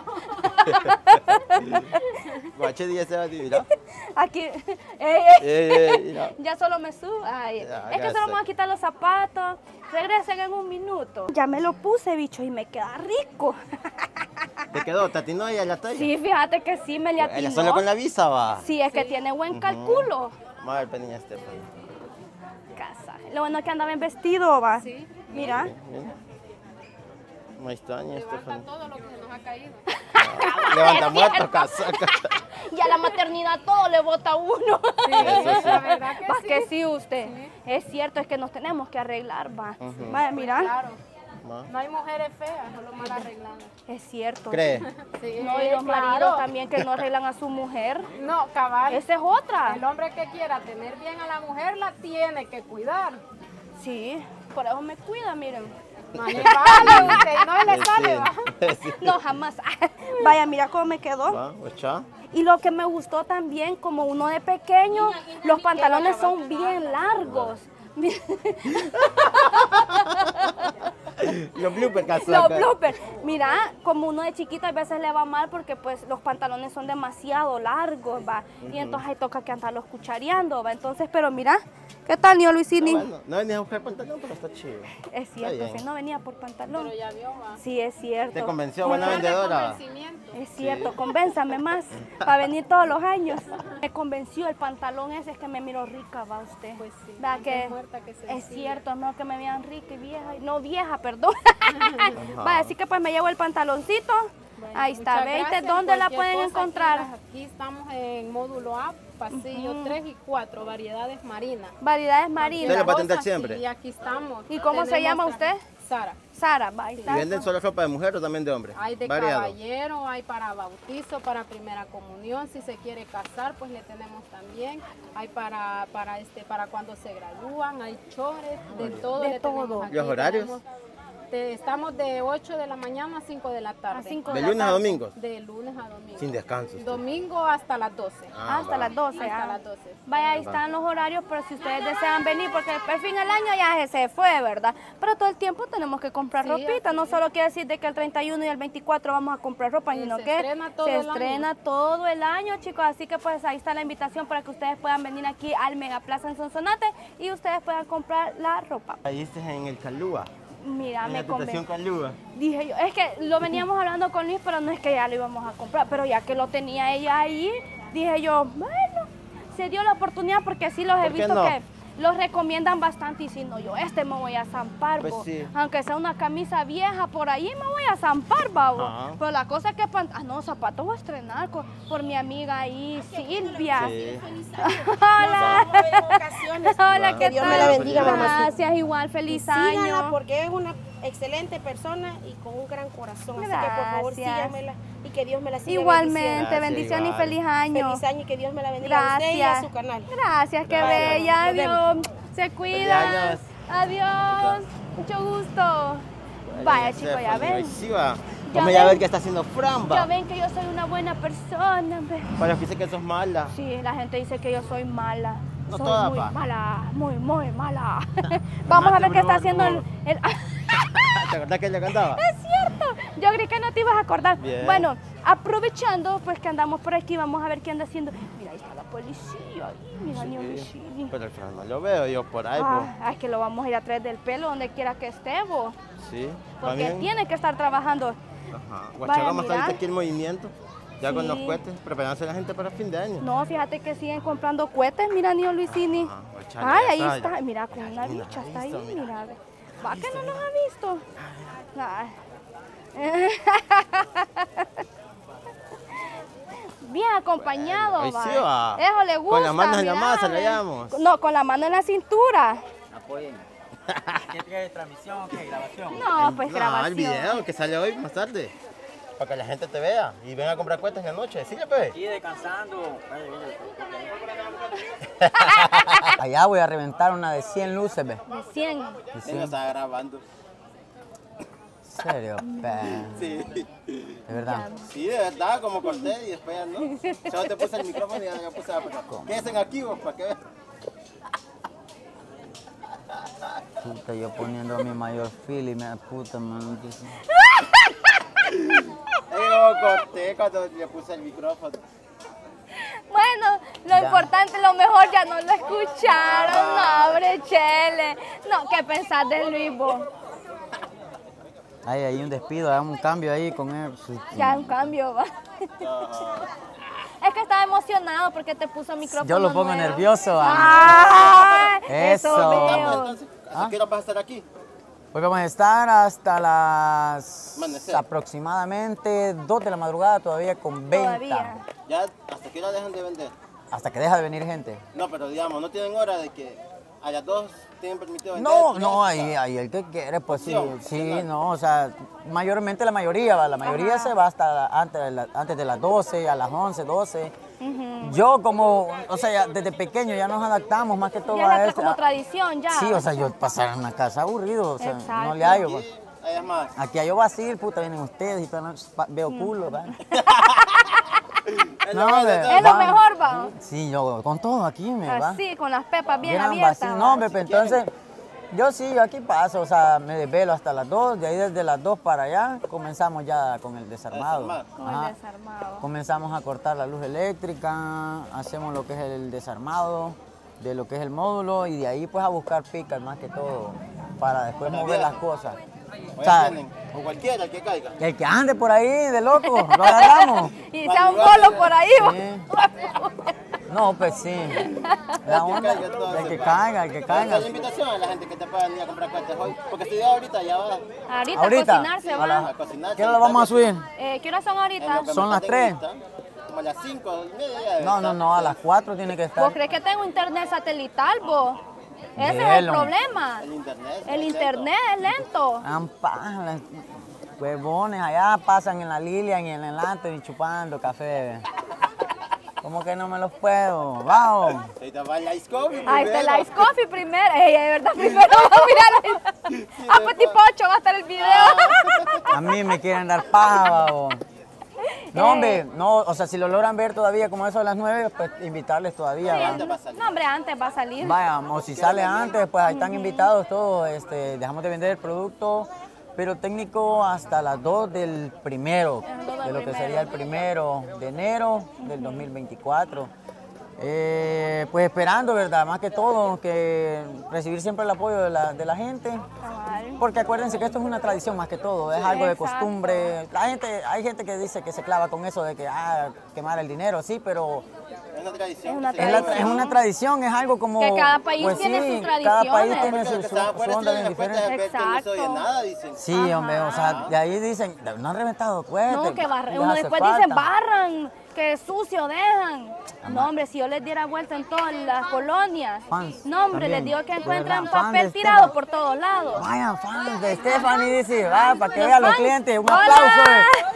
Guache, día se va a mira. Aquí. Mira. Ya solo me subo. Ay, Ya, es que ya solo sé. me voy a quitar los zapatos. Regresen en un minuto. Ya me lo puse, bicho, y me queda rico. ¿Te quedó? ¿Te atinó ella la talla? Sí, fíjate que sí, me le Ella atinó. solo con la visa va. Sí, es que tiene buen cálculo. Vamos a ver, pues, niña Stephanie. Casa. Lo bueno es que andaba en vestido, va. Sí. Mira. Mira. Ahí está, niña Levanta Stephanie. todo lo que se nos ha caído. Levanta muerto, casaca. Ya la maternidad todo le bota a uno. Eso sí. La verdad que Va sí. que sí usted. Es cierto, es que nos tenemos que arreglar, va. Vaya, mira. Claro. Ma. No hay mujeres feas, solo mal arregladas. Es cierto. ¿Cree? Sí, No, y los claro. maridos también que no arreglan a su mujer. No, cabal. Esa es otra. El hombre que quiera tener bien a la mujer la tiene que cuidar. Sí, por eso me cuida, miren. Más le vale usted, no le sale, va. Sí. No, jamás. Vaya, mira cómo me quedó. Va, guacha. Y lo que me gustó también, como uno de pequeño, los pantalones son bien largos. Los bloopers, casaca. Los bloopers. Mira, como uno de chiquito a veces le va mal porque pues los pantalones son demasiado largos, va. Y entonces ahí toca que andarlos cuchareando, va. Entonces, pero mira, ¿qué tal, niño Luisini? Bueno, no venía a buscar pantalón, pero está chido. Es cierto, bien. si no venía por pantalón. Pero ya vio, va. Sí, es cierto. ¿Te convenció? Buena vendedora. Convencimiento. Es cierto, convénzame más para venir todos los años. Me convenció el pantalón ese, es que me miró rica, va usted. Pues sí, ¿Verdad que es muerta que es sencilla. cierto, es mejor que me vean rica y vieja. No, vieja, perdón. Va, así que pues me llevo el pantaloncito. Bueno, Ahí está, muchas ¿veis gracias. dónde la Cualquier pueden cosa, encontrar? Aquí estamos en módulo A, pasillo 3 y 4, variedades marinas. Variedades ¿Usted marinas. lo va a atender siempre? Y aquí estamos. ¿Y cómo se Tenemos llama usted? Sara. Sara, va, ahí ¿Y está. venden solo ropa de mujer o también de hombre? Hay de Variado. caballero, hay para bautizo, para primera comunión, si se quiere casar, pues le tenemos también. Hay para cuando se gradúan, hay chores, de todo. De le tenemos todo. aquí. ¿Los horarios? Estamos de 8 de la mañana a 5 de la tarde. A 5 ¿De la lunes a tarde. domingos? De lunes a domingo. Sin descanso. Domingo hasta las 12. Hasta va. las 12. Hasta ah. las 12. Vaya, ahí están los horarios, pero si ustedes desean venir, porque al fin del año ya se fue, ¿verdad? Pero todo el tiempo tenemos que comprar Sí, ropita. así No es. sino quiere decir de que el 31 y el 24 vamos a comprar ropa, Sí, sino se que estrena todo se el año. estrena todo el año, chicos. Así que pues ahí está la invitación para que ustedes puedan venir aquí al Mega Plaza en Sonsonate y ustedes puedan comprar la ropa. Ahí estás en el Calúa. Mira, En la me convenció. estación Calúa. Dije yo, es que lo veníamos hablando con Luis, pero no es que ya lo íbamos a comprar, pero ya que lo tenía ella ahí, dije yo, bueno, se dio la oportunidad porque sí los he ¿Por qué visto no? que los recomiendan bastante y si no, yo me voy a zampar, Pues bo. sí. Aunque sea una camisa vieja por ahí, me voy a zampar, babo. Ajá. Pero la cosa es que, no, zapatos voy a estrenar por mi amiga ahí, Silvia. Sí. Hola. Hola, ¿qué Dios tal? me la bendiga, mamacita. Gracias, igual, feliz Síganla año. porque es una excelente persona y con un gran corazón. Así que por favor Gracias. síganmela y que Dios me la siga Igualmente, Gracias, bendiciones igual. y feliz año. bendiciendo. Feliz año y que Dios me la bendiga a usted y a su canal. Gracias, qué Gracias. bella. Nos vemos. Adiós. Se cuida. años. Adiós. Mucho gusto. Vaya, chicos, ya Stephanie, ven. Sí, va. Ya Vamos a ven. ver qué está haciendo Fran, Ya va. ven que yo soy una buena persona. Hombre. Pero dice que sos mala. Sí, la gente dice que yo soy mala. No soy toda, muy pa. mala, muy mala. Vamos a ver qué está haciendo el... ¿Te acordás que ella cantaba? Es cierto, yo creí que no te ibas a acordar. Bien. Bueno, aprovechando pues que andamos por aquí, vamos a ver qué anda haciendo. Mira, ahí está la policía ahí, mira, ni un Luisini. Pero el Fran no lo veo yo por ahí, pues. Es que lo vamos a ir a traer del pelo donde quiera que esté, vos. Sí. Porque también. tiene que estar trabajando. Ajá. Vaya, Guachaga más mira. ahorita aquí el movimiento. Ya con los Sí. cohetes, preparándose la gente para fin de año. No, fíjate que siguen comprando cohetes, mira, Nio Luisini. Ajá, guachale, Ay, ya ahí está, está, ya. mira, con una Mira, bicha, ahí está ahí, está, mira. mira. Va que no nos ha visto. Ay. Bien acompañado, Ahí va. sí va. Eso le gusta. Con la mano en la mira, masa, ve. le llamamos. No, con la mano en la cintura. Apoyen. ¿Qué tiene transmisión o qué? ¿Grabación? No, pues No, grabación. el video que sale hoy más tarde. Para que la gente te vea y venga a comprar cuentas en la noche. ¿Sí, Pepe? Aquí descansando. Allá voy a reventar una de 100 luces, ve. De 100. De Sí, lo está grabando. ¿En serio? Pe. Sí. De verdad. Sí, de verdad, como corté y después ya no. Solo te puse el micrófono y ya me puse a apretar. Quédense aquí vos, para que vean. Puta, yo poniendo mi mayor fil y me da puta, man. Yo corté cuando le puse el micrófono. Bueno, lo Ya. importante, lo mejor ya no lo escucharon, no, hombre, chele. No, ¿qué pensás de Luis vos? Ay, hay un despido, hagamos un cambio ahí con él. Sí, Ya un cambio, va. Es que estaba emocionado porque te puso micrófono Yo lo pongo nuevo. nervioso. ¡Ay! Eso Eso. veo. Entonces, ¿hasta qué hora vas a estar aquí? Hoy vamos a estar hasta las Amanecer. aproximadamente 2 de la madrugada todavía con venta. Todavía. Ya, ¿hasta qué hora dejan de vender? Hasta que deja de venir gente. No, pero digamos, no tienen hora de que a las 2 tienen permitido vender. No, ya no, está. ahí el que quiere, pues sí, Opción, sí, opcional. no, o sea, mayormente la mayoría, va, la mayoría se va hasta antes de las 12, a las 11, 12. Yo como, o sea, ya desde pequeño ya nos adaptamos más que todo Ya a es esto. como tradición ya. Sí, o sea, yo pasar en una casa aburrido, o sea, no Exacto. le hallo. pues. Y hay más. Aquí hay yo vacío, puta, vienen ustedes y todo, veo culo, ¿va? Es No, lo bueno de ve. todo. Es lo Va. mejor, va. Sí, yo con todo aquí me va. Así, con las pepas bien Vieran abiertas. vacío. va. No, hombre, pues, entonces, yo aquí paso, o sea, me desvelo hasta las 2, de ahí desde las 2 para allá comenzamos ya con el desarmado. Desarmar. Con Ajá. el desarmado. Comenzamos a cortar la luz eléctrica, hacemos lo que es el desarmado de lo que es el módulo y de ahí pues a buscar picas más que todo para después Para mover bien. las cosas. O O ya sea, tienen. O cualquiera, el que caiga. el que ande por ahí de loco, lo agarramos. Y sea un bolo por ahí, va. Sí. No, pues sí. La onda, caiga todo el se que va. caiga, el que Esa es caiga. la invitación a la gente que te pueda venir a comprar cuentas hoy. Porque si ya ahorita ya va Ahorita, Ahorita, a cocinar se a va. la- a cocinar. ¿Qué hora lo vamos a subir? ¿Qué horas son En ahorita? lo que Son me las pasen 3. ahorita, como a las 5:30 ya debe No, estar. a las 4 tiene que ¿Vos estar. crees que tengo internet satelital, vos? Ese es el Velo. problema. El internet. El es internet es lento. Ampá, huevones allá pasan en la Lilian y en el Anthony chupando café. ¿Cómo que no me los puedo? ¡Vamos! lento. Ahorita va el Ice Coffee. Ahí está primero. el Ice Coffee primero. Ey, de verdad, primero vamos a mirar. Ah, pues tipo 8 va a estar el video. A mí me quieren dar paja, babo. No, hombre, no, o sea, si lo logran ver todavía como eso a las 9, pues invitarles todavía. Sí, ¿va? antes va a salir. no, hombre, antes va a salir. Vaya, o si sale antes, pues ahí están invitados todos. Dejamos de vender el producto, pero técnico hasta las 2 del primero, de lo que sería el 1 de enero del 2024. Pues esperando, ¿verdad? Más que todo, que recibir siempre el apoyo de la gente. Cabal. Porque acuérdense que esto es una tradición más que todo, es algo de costumbre. Hay gente que dice que se clava con eso de que quemar el dinero, sí, pero Es una tradición. Es una que se tradición. es una tradición, es algo como... Que cada país pues tiene sí, sus cada país tradiciones. tiene Porque su, los que su, estaban su afuera onda tienen bien las cuentas diferente. de ver que no se oye Exacto. nada, dicen. Sí, hombre, o sea, de ahí dicen, no han reventado cohetes. No, que les uno hace después falta. dice barran, que sucio dejan. No, hombre, si yo les diera vuelta en todas las colonias. Fans No, hombre, también. les digo que De encuentran verdad, fans papel de tirado Stephanie. por todos lados. Vayan, fans de Stephanie, dice, para que Los vean los fans. clientes, un Hola. aplauso.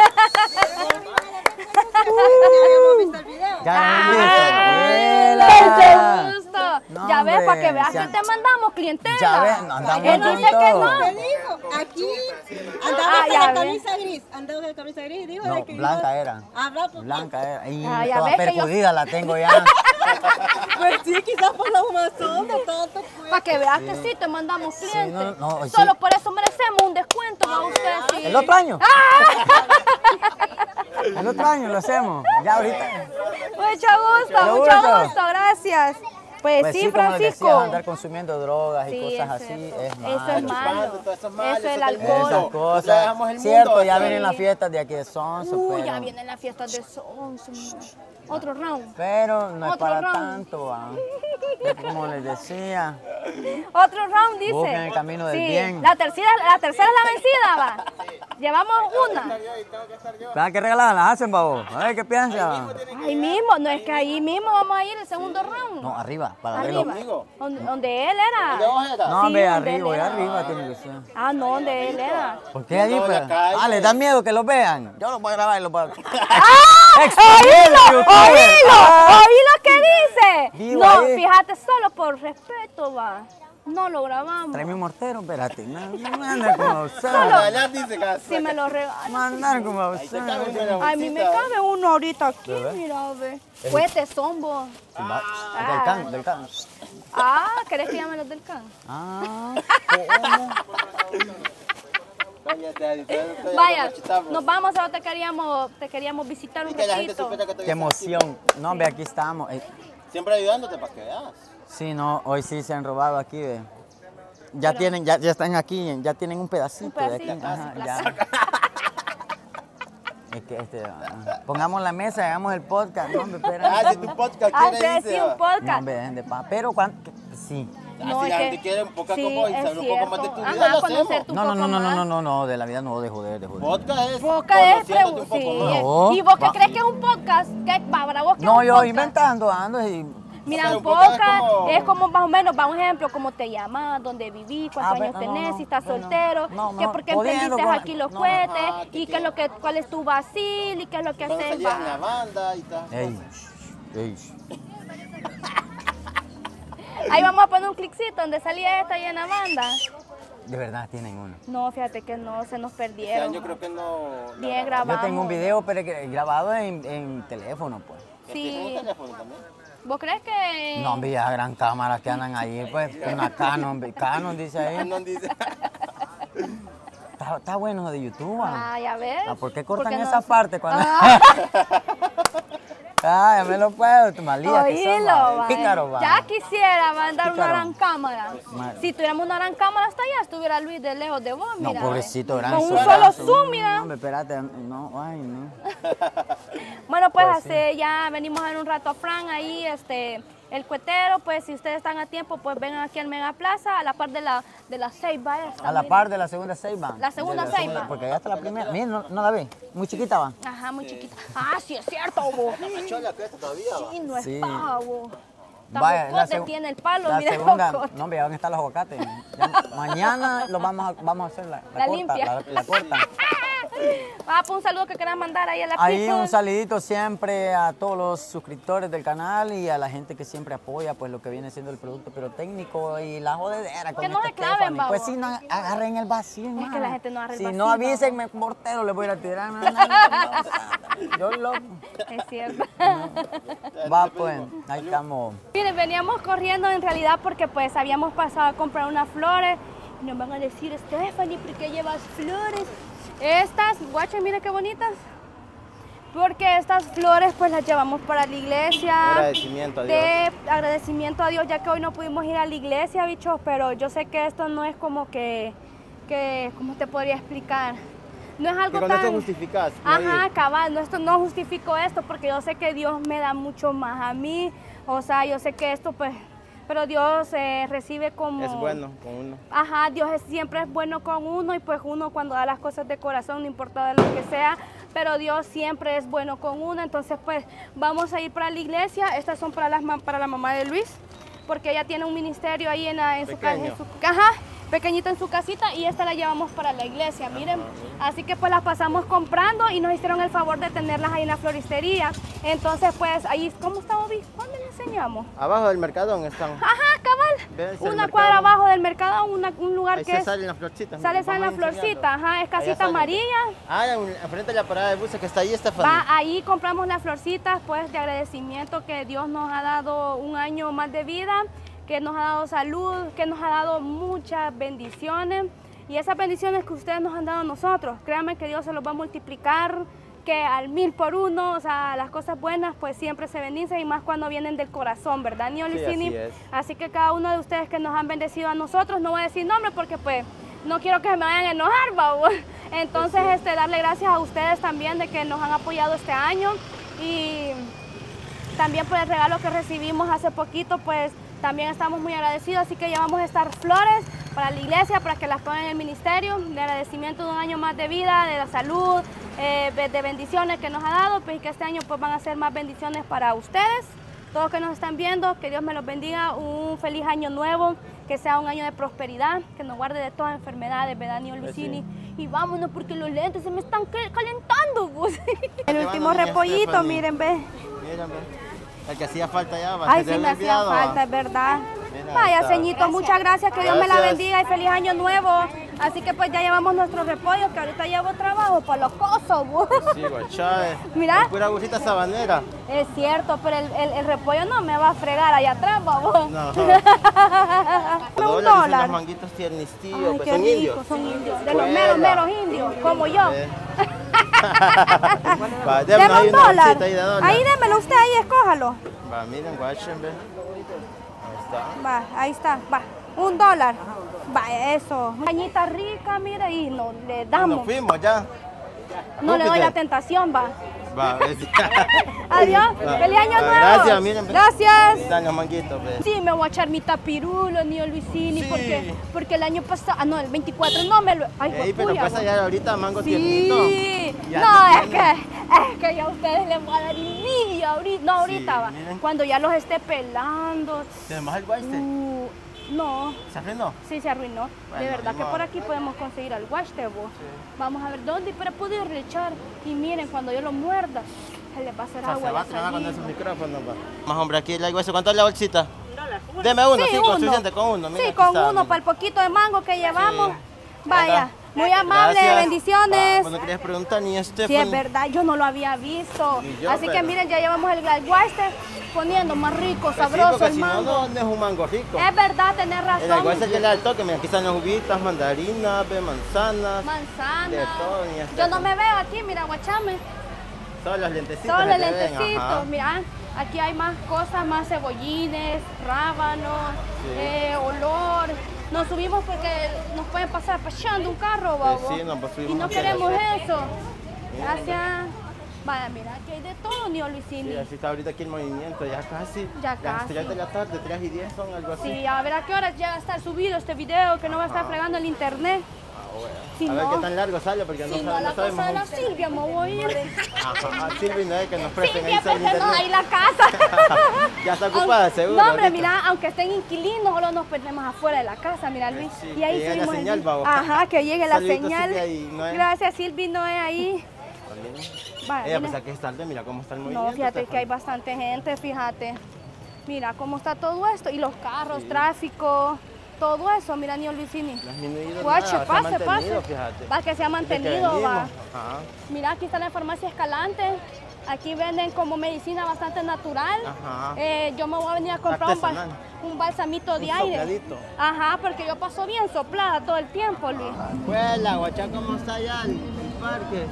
Ya ¡Ay! hemos visto. ¡Qué gusto! No, Ya ves, para que hombre, veas ya- que te mandamos clientela. Ya ves, andamos Él con dice que todo. no. ¿Qué dijo? Aquí andaba Ah, con ya la ves. camisa gris. Andaba con la camisa gris y dijo No, de que blanca era. Ah, blanca. Blanca era. Y Ah, ya toda ves que yo- perjudida la tengo ya. Pues sí, quizás por la humazón de tanto pues. Para que veas que sí, te mandamos clientes. no, sí. Solo por eso merecemos un descuento a usted. Sí. El otro año. ¡Ah! El otro año lo hacemos. Ya ahorita. Bueno, mucho gusto, gracias. Pues sí, como les decía, Francisco. andar consumiendo drogas y Sí, cosas eso así es es malo. Eso es malo. Eso es malo, Eso es el eso es del alcohol. Esas mundo. cosas. Ya dejamos el Cierto, mundo, ya sí. vienen las fiestas de aquí de Sonso, Uy, ya pero, vienen las fiestas de Sonso. Otro round. pero no es Otro para round. tanto. Es como les decía, Otro round, dice. busquen el camino del Sí, bien. La tercera es la vencida, va. Llevamos una. ¿Sabes qué regaladas las hacen, babo? A ver, ¿qué piensan? Ahí mismo, no es que ahí mismo vamos a ir el segundo round. No, arriba, para Arriba. arriba. Donde él era. ¿Dónde vos eras? No, Sí, hombre, donde arriba, él y era. arriba tiene que ser. Ah, no, donde él era. ¿Por qué allí? No, en la Pues? calle. Ah, ¿les da miedo que los vean? Yo los voy a grabar y los voy a... ¡Oílo! ¿Oí lo que dice? Digo No, ahí. fíjate, solo por respeto, va. No lo grabamos. Tráeme un mortero, espérate. No me andan como Para usar. allá dice que Si me lo regalan. No andan como Ahí te cabe usar. una A mí me bolsita. cabe uno ahorita aquí, ¿De verdad? mira, ve. Cuete son vos. Del can, del can. Ah, ¿querés que llame los del can? Ah, Cállate, Adi, te Vaya, machitamos. nos vamos, solo te queríamos visitar un Y que la gente ratito. supiera que todavía qué estás aquí, emoción. No, hombre, aquí estamos. pues. Siempre ayudándote para que veas. Sí, no, hoy sí se han robado aquí, ve. Ya tienen, ya están aquí, ya tienen un pedacito, Un de aquí. pedacito, Ajá, sí, ya. Es que pongamos la mesa, hagamos el podcast, no, hombre, espera. Ah, si tu podcast Ah, quiere sí, dice. un va. No, podcast. hombre, dejen de pero ¿cuánto? Sí. No, Así es la que- gente quiere un poco sí, como y es saber un poco más de tu cierto. vida, Ajá, lo conocerte hacemos. un No, no, poco no, no, más. no, no, no, de la vida no, de joder. Podcast es Podcast es conociéndote un poco sí. más. No, ¿Y vos qué va- crees que es un podcast? ¿Qué para vos qué es No, un yo podcast? inventando ando y... Mira, Pero un un podcast podcast es es como más o menos, va un ejemplo, cómo te llamas, dónde vivís, cuántos Ah, años bueno, tenés, no, si estás bueno, soltero, no, que no, por qué jodiendo emprendiste con- aquí los no, cohetes, ajá, y qué es lo que, cuál es tu vacil, y qué es lo que Cuando haces. salías en la va. banda y tal. Ey, ey. Ahí vamos a poner un cliccito donde salía esta y en la banda. De verdad tienen uno. No, fíjate que no, se nos Este perdieron. año creo que no. Bien Yo grabado. tengo un video, pero grabado en teléfono, pues. ¿Tiene Sí. un teléfono también? ¿Vos crees que...? No, hombre, ya gran cámara que andan ahí, pues, una Canon, hombre, Canon dice ahí. No dice. Está bueno de YouTube. Ah, ya ves. Ah, ¿por qué cortan no? esa parte cuando...? Ah, ya me lo puedo, tu malía que son, Oílo, va. va. Pícaro, va. Ya quisiera mandar una Pícaro. gran cámara. Madre. Si tuviéramos una gran cámara hasta allá, estuviera Luis de lejos de vos, No, mira. pobrecito, gran Con un zoom. solo zoom, mira. No, hombre, espérate, no, ay, no. Bueno, pues Pues hace ya venimos a ver un rato a Fran ahí, el cuetero, pues si ustedes están a tiempo, pues vengan aquí al Mega Plaza, a la par de la Ceiba esta, A la mira. par de la segunda Ceiba. La segunda De Ceiba. Porque ya está la primera. Mira, no la ve. Muy chiquita va. Ajá, muy chiquita. Ah, sí, es cierto, vos. Chola que esto todavía va. Sí, no es Sí. pavo. Vaya, Tampoco tiene el palo, la mira el segunda, jocote. no, hombre, ya van a estar los aguacates. Ya mañana los vamos a hacer la La corta, limpia. la corta. Ah, pues un saludo que quieras mandar ahí a la Ahí people. un saludito siempre a todos los suscriptores del canal y a la gente que siempre apoya pues lo que viene siendo el producto pirotécnico y la jodedera con Que no esta se claven, Stephanie. babo. Pues si no agarren el vacío. Es que hermano. la gente no agarra el Si vacío, no babo. avísenme, mortero le voy a ir a tirar. Yo loco. Es cierto. Va pues, ahí estamos. Miren, veníamos corriendo en realidad porque pues habíamos pasado a comprar unas flores y nos van a decir, Stephanie, ¿por qué llevas flores? Estas, guachen, mira qué bonitas. Porque estas flores pues las llevamos para la iglesia. Agradecimiento a Dios. De agradecimiento a Dios, ya que hoy no pudimos ir a la iglesia, bichos, pero yo sé que esto no es como que ¿cómo te podría explicar? No es algo Que con tan... esto justificas. no Ajá, ir. cabal, no justifico esto porque yo sé que Dios me da mucho más a mí, o sea, yo sé que esto pues, pero Dios recibe como... Es bueno con uno. Ajá, Dios siempre es bueno con uno y pues uno cuando da las cosas de corazón, no importa de lo que sea, pero Dios siempre es bueno con uno, entonces pues vamos a ir para la iglesia, estas son para la mamá de Luis, porque ella tiene un ministerio ahí en su Pequeño. casa, pequeñito en su casita y esta la llevamos para la iglesia, miren. Así que pues las pasamos comprando y nos hicieron el favor de tenerlas ahí en la floristería. Entonces pues ahí, ¿cómo está Obi? ¿Dónde le enseñamos? Abajo del Mercadón están. Ajá, cabal. ¿Ves el Una mercado? cuadra abajo del mercado, un lugar Ahí que se es... salen las florcitas. Sale Vamos la enseñando. florcita, ajá, es Allá casita salen. amarilla. Ah, enfrente de la parada de buses que está ahí, Stephanie. Va, ahí compramos las florcitas pues de agradecimiento que Dios nos ha dado un año más de vida, que nos ha dado salud, que nos ha dado muchas bendiciones y esas bendiciones que ustedes nos han dado a nosotros, créanme que Dios se los va a multiplicar que al 1000 por uno, o sea, las cosas buenas pues siempre se bendicen y más cuando vienen del corazón, ¿verdad, Nio Licini? así es. Así que cada uno de ustedes que nos han bendecido a nosotros, no voy a decir nombre porque pues no quiero que se me vayan a enojar, ¿va? Entonces darle gracias a ustedes también de que nos han apoyado este año y también por el regalo que recibimos hace poquito, pues también estamos muy agradecidos, así que llevamos estas flores para la iglesia, para que las pongan en el ministerio, de agradecimiento de un año más de vida, de la salud, de bendiciones que nos ha dado, pues y que este año pues van a ser más bendiciones para ustedes, todos que nos están viendo, que Dios me los bendiga, un feliz año nuevo, que sea un año de prosperidad, que nos guarde de todas enfermedades, ¿verdad, Nio Licini? Y vámonos porque los lentes se me están calentando, pues. El último repollito, miren, ve. Miren, ve. El que hacía falta ya, va. Ay, sí me hacía falta, es verdad. Mira, Vaya, está. ceñito, muchas gracias, que Dios me la Gracias. bendiga y feliz año nuevo. Así que pues ya llevamos nuestros repollos, que ahorita llevo trabajo para los cosos, bu. Sí, guachá. Mira. Es pura agujita sabanera. Es cierto, pero el repollo no me va a fregar allá atrás, babo. No. Un Los dólar. manguitos tiernistíos, Ay, pues qué son rico, indios. son indios. De los Juela. meros indios, como yo. Va, Deme démonos ahí un una dólar. bolsita ahí de dólar. Ahí démelo usted, ahí escójalo. Va, miren, guachen, ve. Ahí está. Va, ahí está, va. Un dólar. Va, eso. Cañita rica, mira, y no le Nos damos. fuimos ya. No le doy la Júpiter. tentación, va. Va, ves. Adiós. Va. Feliz año Va, nuevo. gracias, miren, ve. Gracias. Están los manguitos, ve. Sí, me voy a echar mi tapirulo, Nio Licini, Sí. porque el año pasado, no, el 24 no me lo... Ay, Ey, pero juepuya, pasa ya ahorita mango sí. tiernito. Ya No, te es tienen. que ya a ustedes les va a dar envidia ahorita, no ahorita, Sí, va. miren. Cuando ya los esté pelando. ¿Tenemos algo este? No, ¿Se arruinó? sí se arruinó. Bueno, De verdad ni que modo. por aquí podemos conseguir al guachtebo. Vamos a ver dónde, pero poderle echar. Y miren, cuando yo lo muerda, se le va a hacer O sea, agua. se va a a la tragar con saliva. esos micrófonos, va. Más hombre, aquí el hueso. ¿Cuánto es la bolsita? Deme uno, sí, con suficiente con uno. Mira, Sí, aquí con está, uno mira. para el poquito de mango que llevamos. Sí. Vaya, Venga. muy amable, Gracias. bendiciones. Bueno, querías preguntar ni Sí, es Stephanie. verdad, yo no lo había visto. Ni yo, Así que pero- miren, ya llevamos el guaste poniendo más rico, Pues sí, sabroso porque el si no, mango. no es un mango rico. Es verdad, tenés El razón. alguacil que le da el toque, mira, aquí están las uvitas, mandarinas, ve, manzanas, Manzana. de todo, ni Yo no me veo aquí, mira, guachame. solo los lentecitos. Solo que te ven, lentecitos, ajá. mira. Aquí hay más cosas, más cebollines, rábanos, Sí. olor. Nos subimos porque nos pueden pasar pachando un carro, babo. sí, nos subimos y no aquí, queremos así. eso. Gracias. Vaya, mira, aquí hay de todo, Nio Licini. Sí, así está ahorita aquí el movimiento, ya casi. Ya Las casi. 3 de la tarde, 3 y 10 son algo así. Sí, a ver a qué horas ya va a estar subido este video, que no va a estar fregando el internet. Si A ver no, qué tan largo sale, porque si no, no la sabemos. cosa de la Silvia me voy a ir. Ajá, Silvia no es que nos presten ahí Silvia, sale el porque no, internet. ahí la casa. Ya está ocupada, seguro. No, hombre, ahorita. mira, aunque estén inquilinos, solo nos perdemos afuera de la casa, mira, Luis. Sí, y ahí que llegue la subimos el señal, video. babo. Ajá, que llegue la Saluditos, señal. Silvia y Noé. Gracias, Silvi, Noé, ahí. También. Vaya, Ella mira. pues aquí es tarde, mira cómo está el movimiento. No, fíjate que Stephanie. hay bastante gente, fíjate. Mira cómo está todo esto. Y los carros, Sí. tráfico, todo eso, mira, Nio Licini. No has disminuido Guache, nada, se ha pase, mantenido, pase. fíjate. Va, que se ha Desde que mantenido, va. venimos. Ajá. Mira, aquí está la farmacia Escalante. Aquí venden como medicina bastante natural. Ajá. Yo me voy a venir a comprar Artesanal. un balsamito de Un aire. sopladito. Ajá, porque yo paso bien soplada todo el tiempo, Luis. Escuela, guachá, ¿cómo está allá el parque?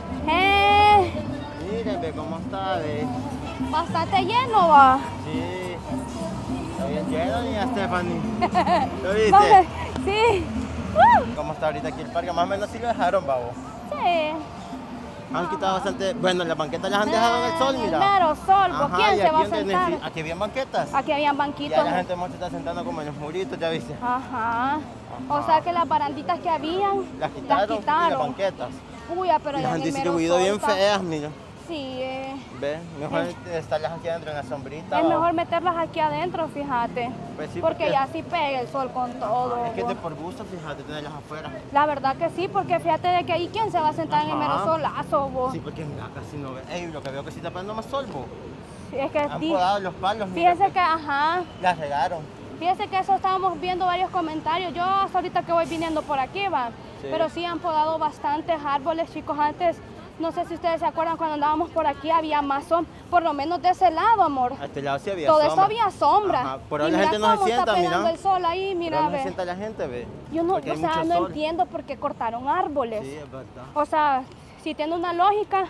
Miren, ve cómo está, ve. Bastante lleno, va. Sí. Está bien lleno, niña Stephanie. ¿Lo viste? No, sí. ¿Cómo está ahorita aquí el parque? Más o menos sí lo dejaron, babo. Sí. Han quitado bastante. Bueno, las banquetas las han dejado en el sol, mira. Mero sol, ¿por Ajá, quién y se va a aquí donde sentar? Aquí habían banquetas. Aquí habían Ya banquitos. la gente mucho está sentando como en los muritos, ya viste. Ajá. O sea que las baranditas que habían, Las quitaron, y las banquetas. Uy, pero Y ya las en han el mero distribuido sol bien está- feas, mira. Sí, Ve, mejor estarlas aquí adentro en la sombrita. es o- mejor meterlas aquí adentro, fíjate. Pues sí, porque porque- ya sí pega el sol con todo. Es que es de por gusto, fíjate, tenerlas afuera. La verdad que sí, porque fíjate de que ahí quién se va a sentar en el mero Ajá. solazo, vos. Sí, porque mira, casi no ve. Ey, lo que veo que sí está poniendo más sol, bo. Sí, es que Han di- podado los palos, mira, fíjese que, ajá, las regaron. fíjese que eso estábamos viendo varios comentarios. Yo hasta ahorita que voy viniendo por aquí, va. Sí. Pero sí han podado bastantes árboles, chicos. Antes, no sé si ustedes se acuerdan cuando andábamos por aquí, había más sombra, por lo menos de ese lado, amor. A este lado sí había Todo sombra. eso había sombra. Ajá, por Y ahí la mira gente no se cómo sienta, está pegando mira. el sol ahí, Pero mira, no se ve. sienta la gente, ve. Yo no, Porque o hay sea, mucho no sol. entiendo por qué cortaron árboles. Sí, es verdad. O sea, si tiene una lógica,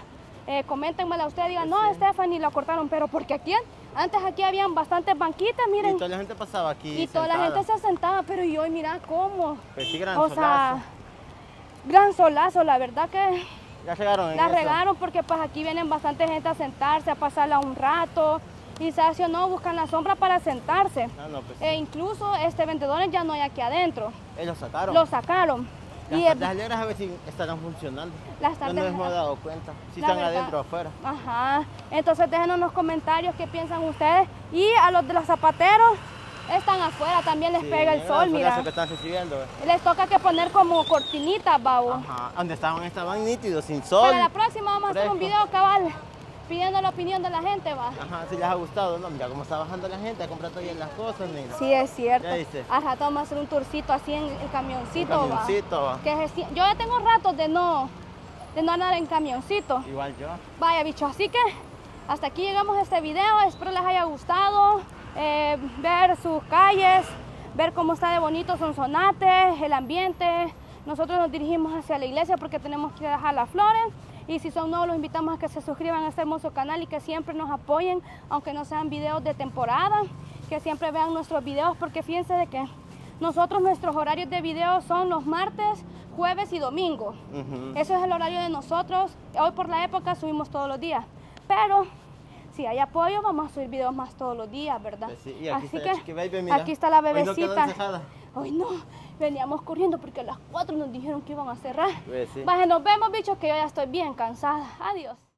coméntenmela ustedes, digan, no, Stephanie, la cortaron, pero porque aquí, antes aquí habían bastantes banquitas, miren. Y toda la gente pasaba aquí Y toda la sentada. gente se sentaba, pero y hoy mira cómo. Pues sí, gran O solazo. sea, gran solazo, la verdad que Ya regaron en la eso. regaron porque pues aquí vienen bastante gente a sentarse, a pasarla un rato. Y sabes o no, buscan la sombra para sentarse. Ah, no, pues E sí. incluso vendedores ya no hay aquí adentro. Ellos sacaron. Lo sacaron. Las Y tardes alegres a ver si estarán funcionando. Las No tardes- nos hemos dado cuenta. Si La están verdad. adentro o afuera. Ajá. Entonces déjenos en los comentarios qué piensan ustedes. Y a los de los zapateros, están afuera, también les Sí, pega el gran sol, solazo mira. que están recibiendo. Les toca que poner como cortinitas, babo. Ajá. Donde estaban nítidos, sin sol. Para la próxima vamos a hacer un fresco. video cabal pidiendo la opinión de la gente, va. Ajá, si les ha gustado, ¿no? Mira cómo está bajando la gente a comprar todavía las cosas, mira. Sí, es cierto. Ya dice. Al rato vamos a hacer un tourcito así en el camioncito, Un camioncito, va. Yo ya tengo ratos de no andar en camioncito. Igual yo. Vaya, bicho, así que hasta aquí llegamos a este video. Espero les haya gustado ver sus calles, ver cómo está de bonito Sonsonate, el ambiente. Nosotros nos dirigimos hacia la iglesia porque tenemos que dejar las flores. Y si son nuevos, los invitamos a que se suscriban a este hermoso canal y que siempre nos apoyen, aunque no sean videos de temporada, que siempre vean nuestros videos, porque fíjense de que nuestros horarios de video son los martes, jueves y domingo. Eso es el horario de nosotros. Hoy por la época subimos todos los días, pero si hay apoyo vamos a subir videos más todos los días, ¿verdad? Pues sí, y aquí Así está la que Chiqui Baby, mira. aquí está la Hoy no quedó bebecita. encejada. Hoy no, veníamos corriendo porque a las 4 nos dijeron que iban a cerrar. Pues sí. Vaya, nos vemos, bichos, que yo ya estoy bien cansada. Adiós.